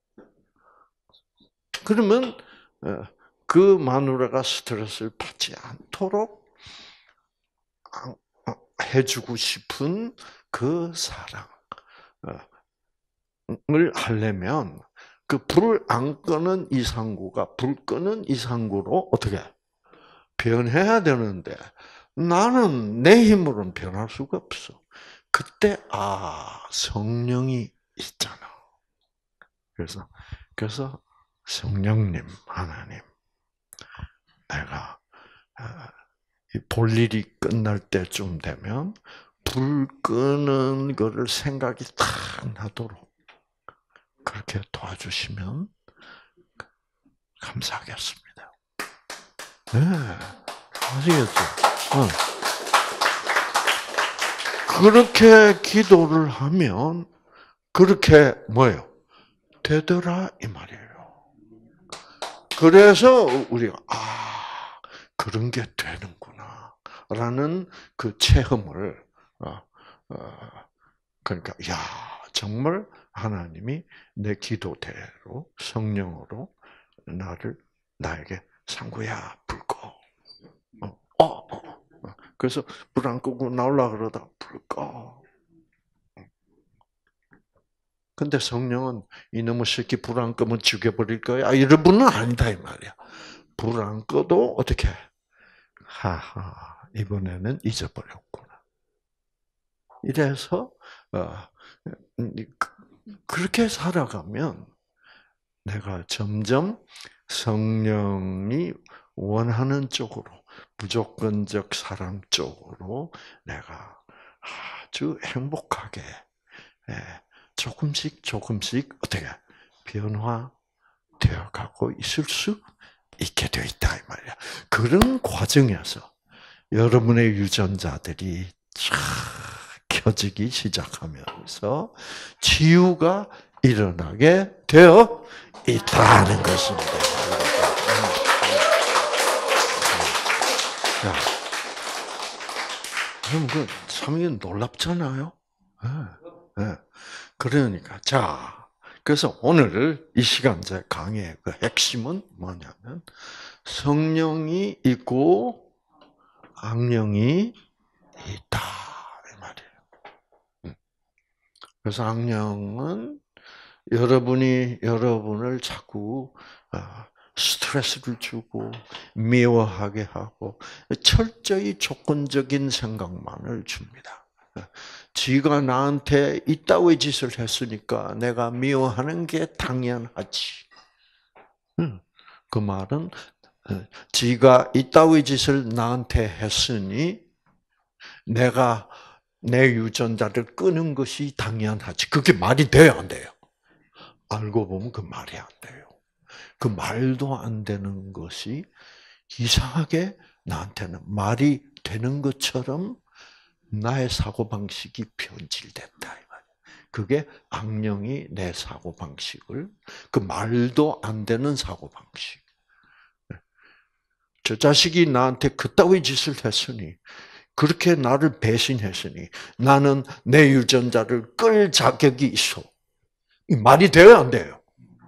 그러면 그 마누라가 스트레스를 받지 않도록 해주고 싶은 그 사랑을 하려면 그 불을 안 끄는 이상구가 불 끄는 이상구로 어떻게 변해야 되는데 나는 내 힘으로는 변할 수가 없어. 그때 아 성령이 있잖아. 그래서 그래서 성령님 하나님 내가 볼 일이 끝날 때쯤 되면 불 끄는 거를 생각이 탁 나도록 그렇게 도와주시면 감사하겠습니다. 네, 아시겠죠? 어. 그렇게 기도를 하면 그렇게 뭐예요? 되더라 이 말이에요. 그래서 우리가 아 그런 게 되는구나라는 그 체험을 어, 어, 그러니까 야 정말 하나님이 내 기도대로 성령으로 나를 나에게 상구야 불 꺼. 어, 어, 어. 그래서 불 안 끄고 나올라 그러다 불 꺼. 근데 성령은 이놈의 새끼 불 안 끄면 죽여버릴 거야. 이런 분은 아니다 이 말이야. 불 안 꺼도 어떻게? 하하 이번에는 잊어버렸구나. 이래서 어, 그렇게 살아가면 내가 점점 성령이 원하는 쪽으로 무조건적 사랑 쪽으로 내가 아주 행복하게 조금씩 조금씩 어떻게 변화되어 가고 있을 수 있게 되어 있다 이 말이야. 그런 과정에서 여러분의 유전자들이 쫙 켜지기 시작하면서 치유가 일어나게 되어 있다는 것입니다. 자, 그럼 그 참 놀랍잖아요. 네, 네. 그러니까 자, 그래서 오늘 이 시간 제 강의의 그 핵심은 뭐냐면 성령이 있고 악령이 있다 이 말이에요. 그래서 악령은 여러분이 여러분을 자꾸 스트레스를 주고 미워하게 하고 철저히 조건적인 생각만을 줍니다. 지가 나한테 이따위 짓을 했으니까 내가 미워하는 게 당연하지. 그 말은 지가 이따위 짓을 나한테 했으니 내가 내 유전자를 끄는 것이 당연하지. 그게 말이 돼요, 안 돼요? 알고 보면 그 말이 안 돼요. 그 말도 안 되는 것이 이상하게 나한테는 말이 되는 것처럼 나의 사고방식이 변질된다. 그게 악령이 내 사고방식을, 그 말도 안 되는 사고방식. 저 자식이 나한테 그따위 짓을 했으니, 그렇게 나를 배신했으니, 나는 내 유전자를 끌 자격이 있어. 말이 돼요, 안 돼요?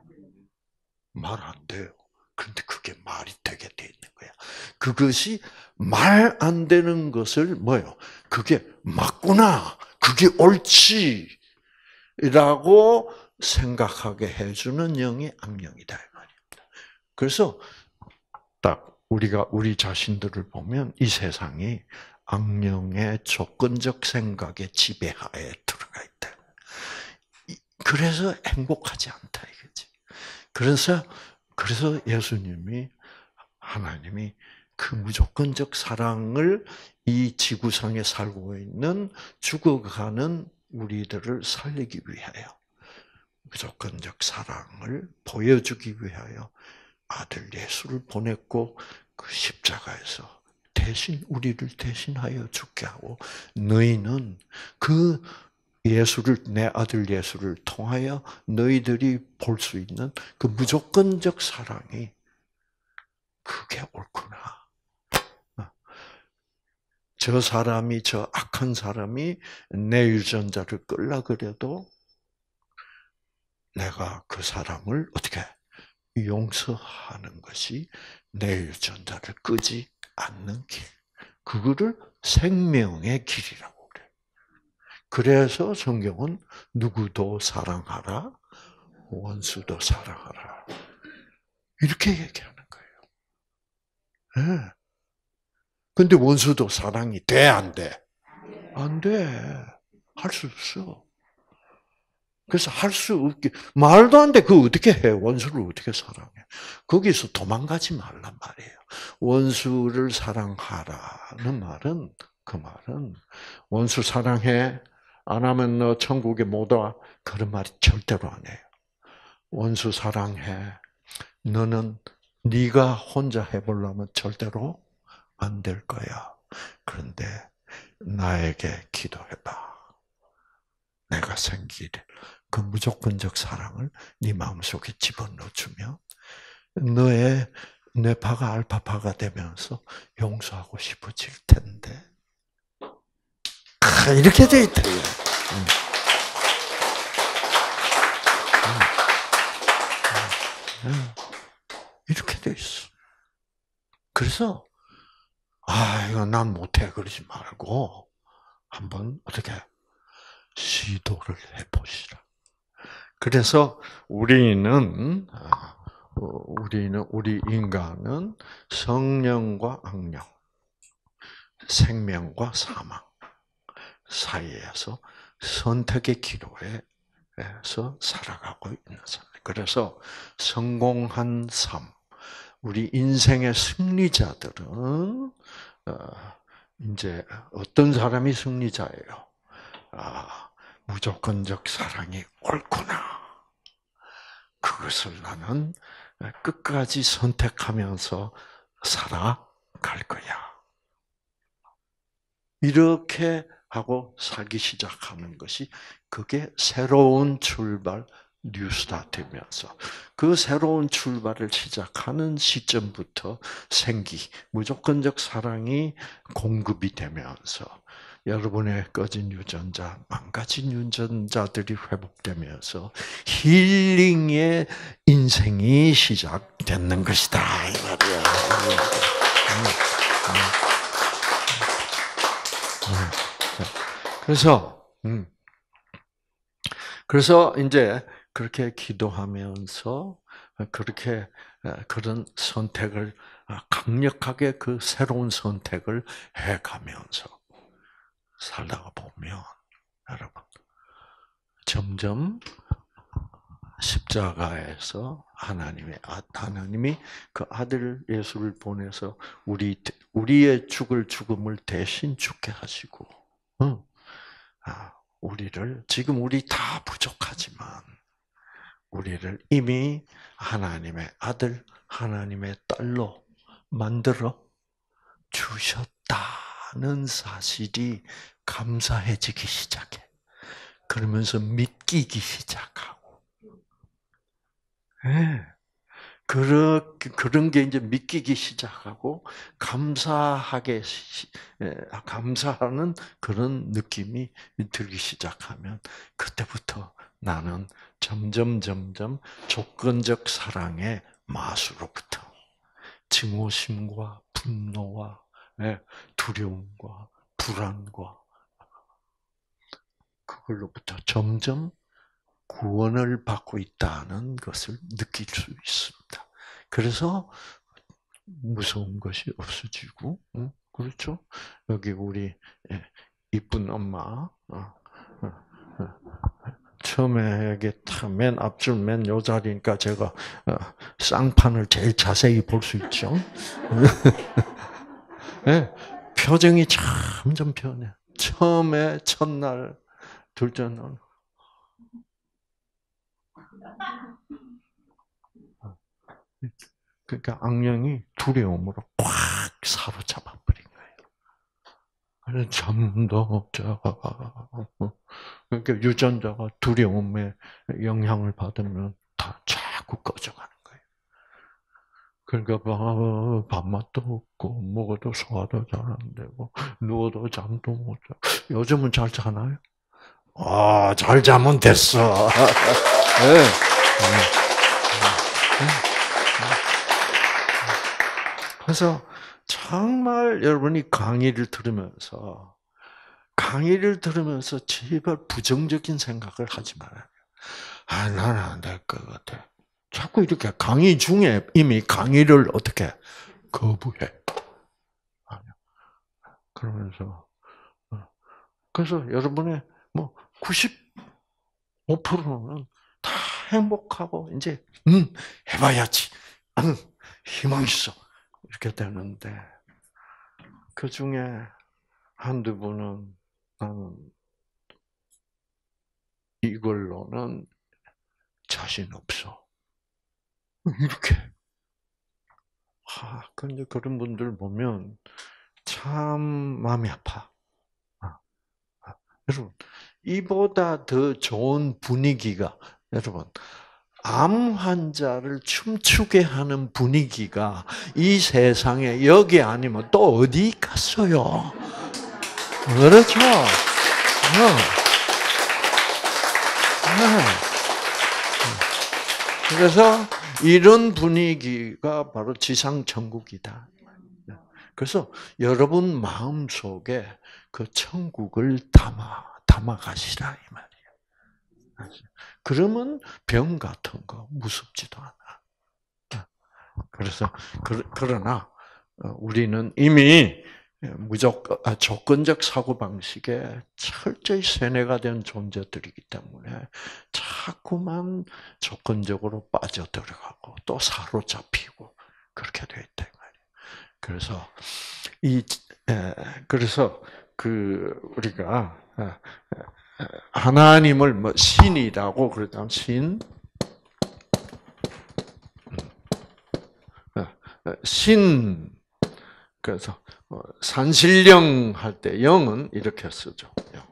말 안 돼요. 그런데 그게 말이 되게 돼 있는 거야. 그것이 말 안 되는 것을 뭐요? 그게 맞구나. 그게 옳지. 라고 생각하게 해주는 영이 악령이다 이 말입니다. 그래서 딱 우리가 우리 자신들을 보면 이 세상이 악령의 조건적 생각의 지배하에 들어가 있다. 그래서 행복하지 않다 이거지. 그래서 그래서 예수님이 하나님이 그 무조건적 사랑을 이 지구상에 살고 있는 죽어가는 우리들을 살리기 위하여 무조건적 사랑을 보여주기 위하여 아들 예수를 보냈고 그 십자가에서 대신 우리를 대신하여 죽게 하고 너희는 그 예수를 내 아들 예수를 통하여 너희들이 볼 수 있는 그 무조건적 사랑이 그게 옳구나. 저 사람이 저 악한 사람이 내 유전자를 끌라 그래도 내가 그 사람을 어떻게 용서하는 것이 내 유전자를 끄지 않는 길. 그거를 생명의 길이라고 그래. 그래서 성경은 누구도 사랑하라, 원수도 사랑하라. 이렇게 얘기하는 거예요. 네. 근데 원수도 사랑이 돼, 안 돼? 안 돼. 할 수 없어. 그래서 할 수 없게, 말도 안 돼. 그거 어떻게 해? 원수를 어떻게 사랑해? 거기서 도망가지 말란 말이에요. 원수를 사랑하라는 말은, 그 말은, 원수 사랑해. 안 하면 너 천국에 못 와. 그런 말이 절대로 안 해요. 원수 사랑해. 너는 네가 혼자 해보려면 절대로 안 될 거야. 그런데 나에게 기도해봐. 내가 생기를 그 무조건적 사랑을 네 마음속에 집어넣어주면 너의 뇌파가 알파파가 되면서 용서하고 싶어질 텐데. 아, 이렇게 돼 있다. 음. 음. 음. 이렇게 돼 있어. 그래서 아, 이거 난 못해 그러지 말고 한번 어떻게 시도를 해보시라. 그래서 우리는 우리는 우리 인간은 성령과 악령, 생명과 사망 사이에서 선택의 기로에서 살아가고 있는 삶. 그래서 성공한 삶, 우리 인생의 승리자들은 이제 어떤 사람이 승리자예요? 아, 무조건적 사랑이 옳구나. 그것을 나는 끝까지 선택하면서 살아갈 거야. 이렇게 하고 살기 시작하는 것이 그게 새로운 출발, 뉴스타트면서 그 새로운 출발을 시작하는 시점부터 생기, 무조건적 사랑이 공급이 되면서 여러분의 꺼진 유전자, 망가진 유전자들이 회복되면서 힐링의 인생이 시작되는 것이다. 이 말이야. 그래서, 그래서 이제 그렇게 기도하면서 그렇게 그런 선택을 강력하게 그 새로운 선택을 해가면서 살다가 보면 여러분 점점 십자가에서 하나님의 하나님이 그 아들 예수를 보내서 우리 우리의 죽을 죽음을 대신 죽게 하시고, 응. 아, 우리를 지금 우리 다 부족하지만 우리를 이미 하나님의 아들, 하나님의 딸로 만들어 주셨다는 사실이 감사해지기 시작해. 그러면서 믿기기 시작하고. 네. 그런 그런 게 이제 믿기기 시작하고 감사하게 감사하는 그런 느낌이 들기 시작하면 그때부터 나는 점점 점점 조건적 사랑의 마수로부터 증오심과 분노와 두려움과 불안과 그걸로부터 점점 구원을 받고 있다는 것을 느낄 수 있습니다. 그래서 무서운 것이 없어지고, 그렇죠? 여기 우리 이쁜 엄마, 처음에 여기 맨 앞줄 맨 요 자리니까 제가 쌍판을 제일 자세히 볼 수 있죠. 네, 표정이 점점 변해. 처음에 첫날, 둘째 날. 그러니까 악령이 두려움으로 꽉 사로잡아 버린 거예요. 그래서 잠도 못 자. 그러니까 유전자가 두려움에 영향을 받으면 다 자꾸 꺼져가는 거예요. 그러니까 밥맛도 없고 먹어도 소화도 잘 안 되고 누워도 잠도 못 자. 요즘은 잘 자나요? 아, 잘 자면 됐어. 네. 네. 그래서 정말 여러분이 강의를 들으면서 강의를 들으면서 제발 부정적인 생각을 하지 말아요. 아, 나는 안 될 것 같아. 자꾸 이렇게 강의 중에 이미 강의를 어떻게 거부해. 그러면서 그래서 여러분의 뭐 구십오 퍼센트는 다 행복하고 이제 음 해봐야지. 음, 희망 있어. 이렇게 되는데 그 중에 한두 분은 나는 이걸로는 자신 없어. 이렇게. 아, 근데 그런 분들 보면 참 마음이 아파. 아, 아. 여러분, 이보다 더 좋은 분위기가, 여러분, 암 환자를 춤추게 하는 분위기가 이 세상에 여기 아니면 또 어디 갔어요? 그렇죠. 네. 그래서 이런 분위기가 바로 지상 천국이다. 그래서 여러분 마음 속에 그 천국을 담아 담아 가시라 이 말이에요. 그러면 병 같은 거 무섭지도 않아. 그래서 그러나 우리는 이미 무조건 아, 조건적 사고 방식에 철저히 세뇌가 된 존재들이기 때문에 자꾸만 조건적으로 빠져 들어가고 또 사로잡히고 그렇게 돼 있다 이 말이에요. 그래서 이 에, 그래서 그 우리가 하나님을 뭐 신이라고 그러다면 신 신 그래서 산신령 할 때 영은 이렇게 쓰죠.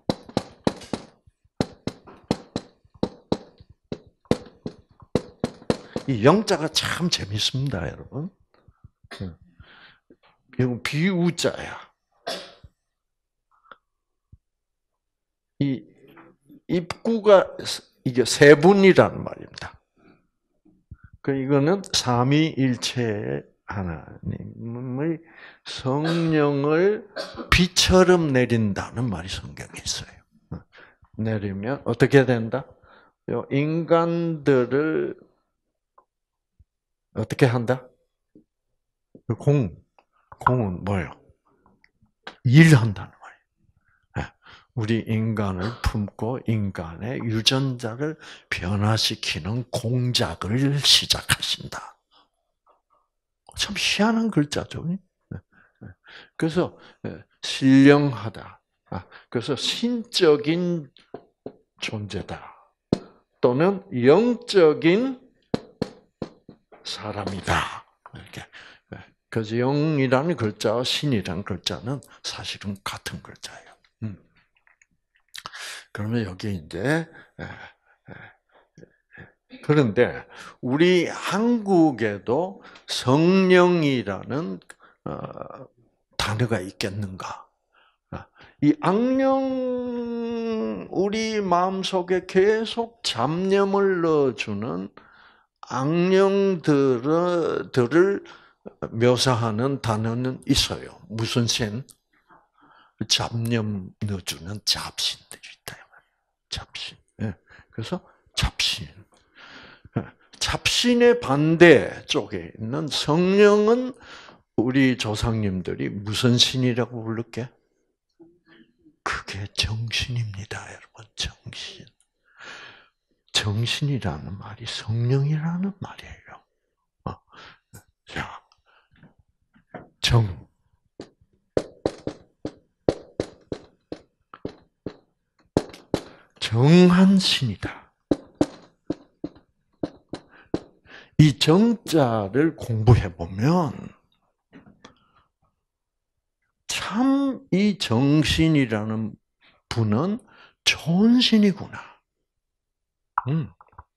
이 영자가 참 재밌습니다, 여러분. 이건 비우자야. 이 입구가 이게 세 분이라는 말입니다. 그 이거는 삼위일체의 하나님의 성령을 비처럼 내린다는 말이 성경에 있어요. 내리면 어떻게 된다? 인간들을 어떻게 한다? 공, 공은 뭐예요? 일한다는 말이에요. 우리 인간을 품고 인간의 유전자를 변화시키는 공작을 시작하신다. 참 희한한 글자죠. 그래서 신령하다. 그래서 신적인 존재다. 또는 영적인 사람이다. 이렇게. 그래서 영이라는 글자와 신이라는 글자는 사실은 같은 글자예요. 음. 그러면 여기 이제 그런데 우리 한국에도 성령이라는 단어가 있겠는가? 이 악령 우리 마음속에 계속 잡념을 넣어주는 악령들을 묘사하는 단어는 있어요. 무슨 신? 잡념 넣어주는 잡신들이 있다. 잡신. 그래서 잡신. 잡신의 반대 쪽에 있는 성령은 우리 조상님들이 무슨 신이라고 부를게? 그게 정신입니다, 여러분. 정신. 정신이라는 말이 성령이라는 말이에요. 어. 자, 정. 정한 신이다. 이 정자를 공부해 보면 참 이 정신이라는 분은 좋은 신이구나. 음.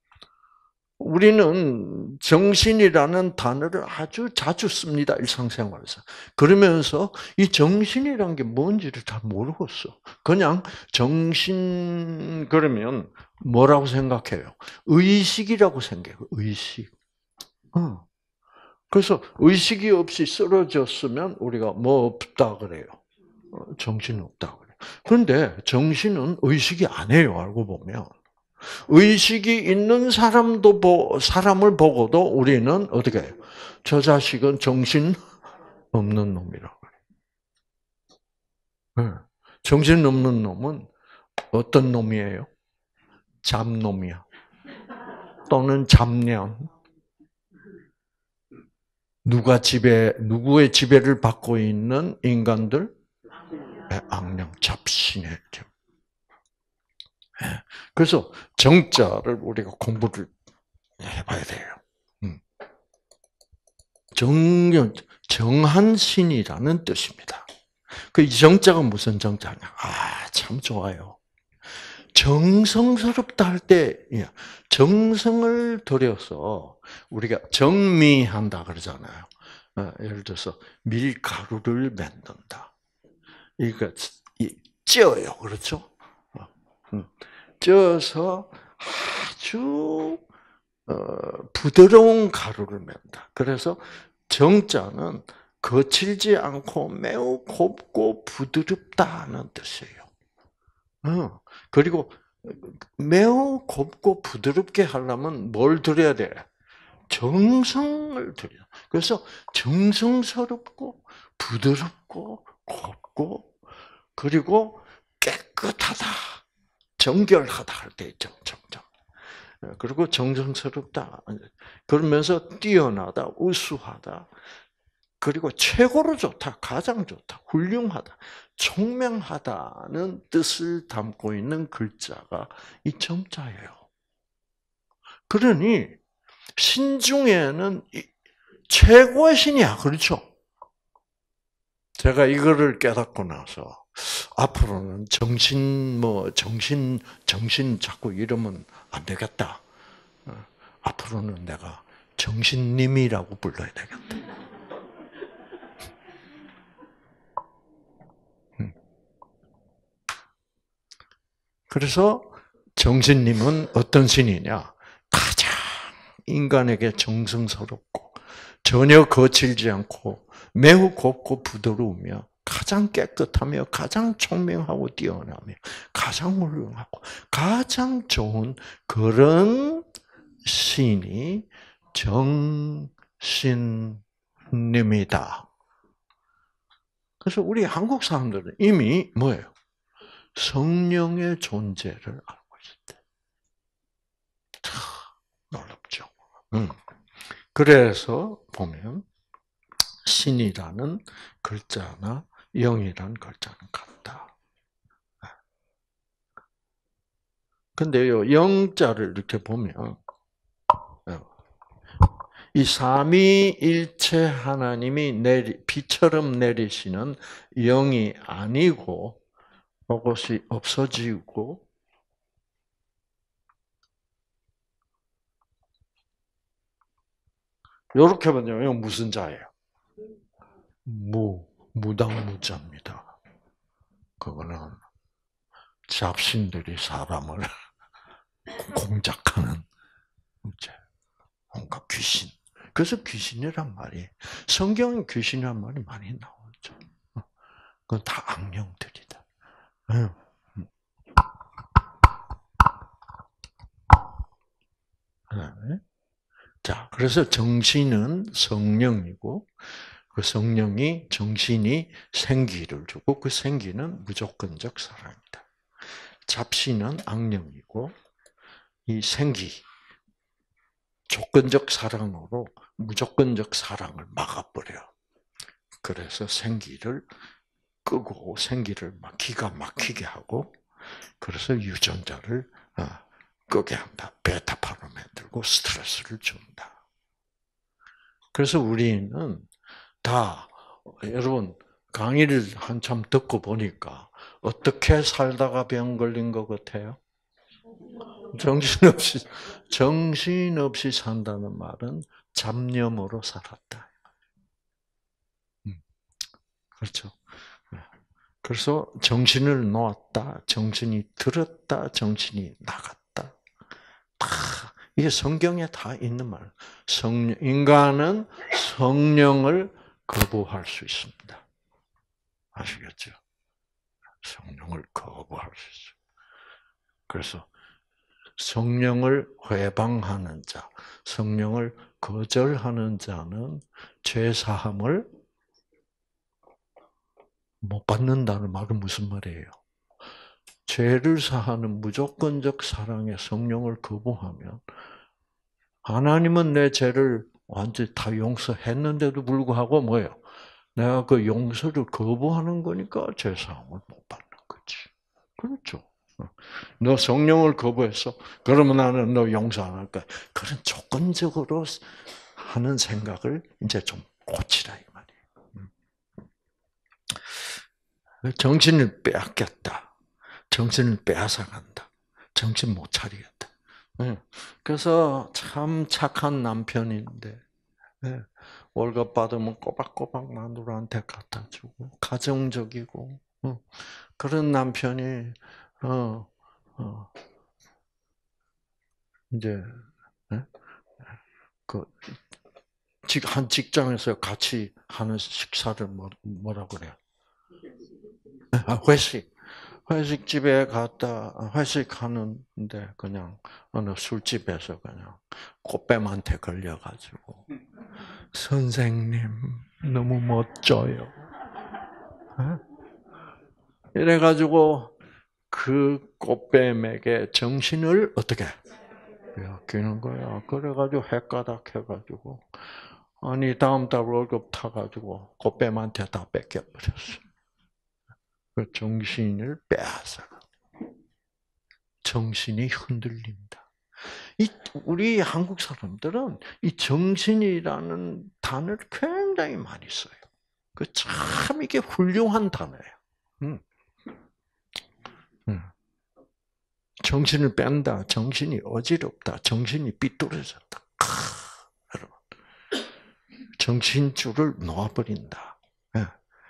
우리는 정신이라는 단어를 아주 자주 씁니다, 일상생활에서. 그러면서 이 정신이란 게 뭔지를 잘 모르겠어. 그냥 정신 그러면 뭐라고 생각해요? 의식이라고 생각해요. 의식. 어. 그래서 의식이 없이 쓰러졌으면 우리가 뭐 없다 그래요. 정신 없다 그래요. 그런데 정신은 의식이 아니에요, 알고 보면. 의식이 있는 사람도 보, 사람을 보고도 우리는 어떻게 해요? 저 자식은 정신 없는 놈이라고 해요. 정신 없는 놈은 어떤 놈이에요? 잡놈이야. 또는 잡년. 누가 지배, 누구의 지배를 받고 있는 인간들? 악령, 잡신의. 그래서 정자를 우리가 공부를 해봐야 돼요. 정, 정한신이라는 뜻입니다. 그 이 정자가 무슨 정자냐? 아, 참 좋아요. 정성스럽다 할 때 정성을 들여서 우리가 정미한다 그러잖아요. 예를 들어서 밀가루를 만든다. 이거 쪄요, 그렇죠? 쪄서 아주 부드러운 가루를 만든다. 그래서 정자는 거칠지 않고 매우 곱고 부드럽다는 뜻이에요. 어, 그리고 매우 곱고 부드럽게 하려면 뭘 드려야 돼? 정성을 드려. 그래서 정성스럽고 부드럽고 곱고 그리고 깨끗하다, 정결하다 할 때 있죠. 정정. 그리고 정성스럽다. 그러면서 뛰어나다, 우수하다. 그리고 최고로 좋다, 가장 좋다, 훌륭하다, 총명하다는 뜻을 담고 있는 글자가 이 정자예요. 그러니 신 중에는 최고의 신이야, 그렇죠? 제가 이거를 깨닫고 나서 앞으로는 정신 뭐 정신 정신 자꾸 이러면 안 되겠다. 앞으로는 내가 정신님이라고 불러야 되겠다. 그래서 정신님은 어떤 신이냐? 가장 인간에게 정성스럽고 전혀 거칠지 않고 매우 곱고 부드러우며 가장 깨끗하며 가장聪明하고 뛰어나며 가장 훌륭하고 가장 좋은 그런 신이 정신님이다. 그래서 우리 한국 사람들은 이미 뭐예요? 성령의 존재를 알고 있대. 참 놀랍죠. 음. 그래서 보면 신이라는 글자나 영이라는 글자는 같다. 근데요, 영자를 이렇게 보면 이 삼위일체 하나님이 내리, 비처럼 내리시는 영이 아니고 그것이 없어지고 이렇게 보면 이건 무슨 자예요? 무, 무당무자입니다. 그거는 잡신들이 사람을 공작하는 무제, 뭔가 귀신. 그래서 귀신이란 말이, 성경은 귀신이란 말이 많이 나오죠. 그건 다 악령들이다. 자, 그래서 정신은 성령이고, 그 성령이, 정신이 생기를 주고, 그 생기는 무조건적 사랑이다. 잡신은 악령이고, 이 생기, 조건적 사랑으로 무조건적 사랑을 막아버려. 그래서 생기를 끄고, 생기를 막 기가 막히게 하고, 그래서 유전자를 끄게 한다. 베타파로 만들고 스트레스를 준다. 그래서 우리는 다, 여러분, 강의를 한참 듣고 보니까 어떻게 살다가 병 걸린 것 같아요? 정신없이, 정신없이 산다는 말은 잡념으로 살았다. 그렇죠. 그래서 정신을 놓았다, 정신이 들었다, 정신이 나갔다. 다 이게 성경에 다 있는 말. 성 인간은 성령을 거부할 수 있습니다. 아시겠죠? 성령을 거부할 수 있어요. 그래서 성령을 회방하는 자, 성령을 거절하는 자는 죄 사함을 못 받는다는 말은 무슨 말이에요? 죄를 사하는 무조건적 사랑의 성령을 거부하면 하나님은 내 죄를 완전히 다 용서했는데도 불구하고 뭐예요? 내가 그 용서를 거부하는 거니까 죄 사함을 못 받는 거지. 그렇죠. 너 성령을 거부했어? 그러면 나는 너 용서 안 할 거야. 그런 조건적으로 하는 생각을 이제 좀 고치라 이 말이에요. 정신을 빼앗겼다. 정신을 빼앗아간다. 정신 못 차리겠다. 그래서 참 착한 남편인데 월급 받으면 꼬박꼬박 마누라한테 갖다 주고 가정적이고 그런 남편이 어, 어, 이제 그 한 직장에서 같이 하는 식사를 뭐, 뭐라 그래요? 아, 회식. 회식집에 갔다 회식하는데 그냥 어느 술집에서 그냥 꽃뱀한테 걸려가지고 선생님 너무 멋져요. 이래가지고 그 꽃뱀에게 정신을 어떻게 빼앗기는 거야. 그래가지고 헷가닥 해가지고 아니 다음 달 월급 타가지고 꽃뱀한테 다 뺏겨버렸어. 그 정신을 빼앗아. 정신이 흔들린다. 이 우리 한국 사람들은 이 정신이라는 단어를 굉장히 많이 써요. 그 참 이게 훌륭한 단어예요. 음. 음. 정신을 뺀다. 정신이 어지럽다. 정신이 삐뚤어졌다. 크, 여러분, 정신줄을 놓아버린다. 예.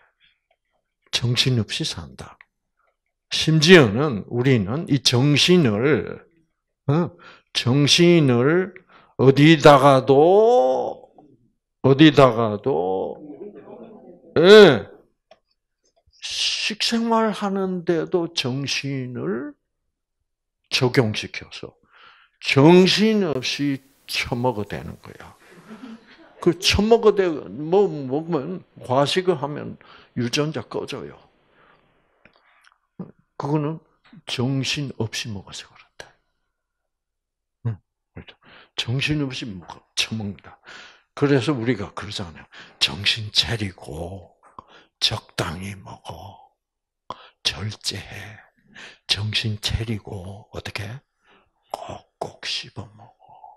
정신없이 산다. 심지어는 우리는 이 정신을 어, 정신을 어디다가도 어디다가도 예, 식생활 하는데도 정신을 적용시켜서 정신없이 처먹어대는 거야. 그 처먹어대 뭐 먹으면 과식을 하면 유전자 꺼져요. 그거는 정신 없이 먹어서 그렇다. 응, 그렇죠. 정신 없이 먹어 처먹는다. 그래서 우리가 그러잖아요. 정신 차리고 적당히 먹어. 절제해. 정신 차리고 어떻게? 꼭꼭 씹어 먹어.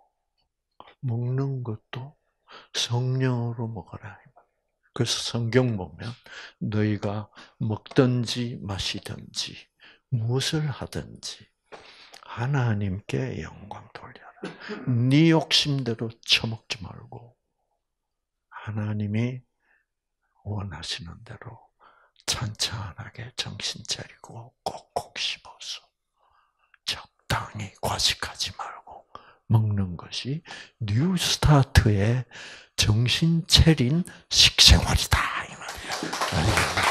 먹는 것도 성령으로 먹어라. 그래서 성경 보면 너희가 먹든지 마시든지 무엇을 하든지 하나님께 영광 돌려라. 네 욕심대로 처먹지 말고 하나님이 원하시는 대로 찬찬하게 정신 차리고 꼭꼭 씹어서 적당히 과식하지 말고 먹는 것이 뉴 스타트의 정신 차린 식생활이다 이 말이야.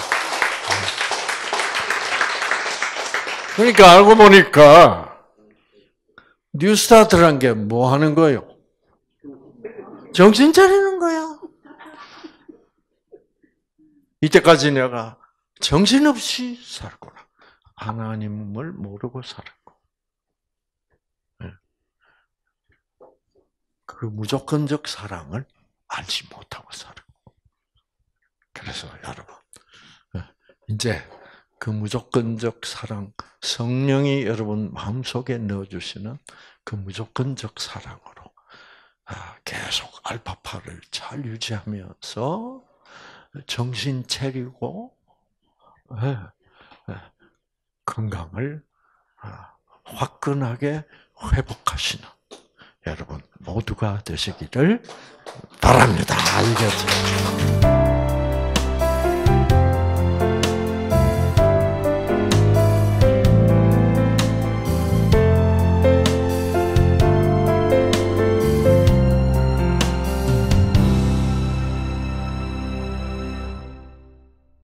그러니까 알고 보니까 뉴 스타트란 게 뭐 하는 거예요? 정신 차리는 거야. 이때까지 내가 정신없이 살았구나. 하나님을 모르고 살았고. 그 무조건적 사랑을 알지 못하고 살았고. 그래서 여러분, 이제 그 무조건적 사랑, 성령이 여러분 마음속에 넣어주시는 그 무조건적 사랑으로 계속 알파파를 잘 유지하면서 정신 차리고 건강을 화끈하게 회복하시는 여러분 모두가 되시기를 바랍니다. 이게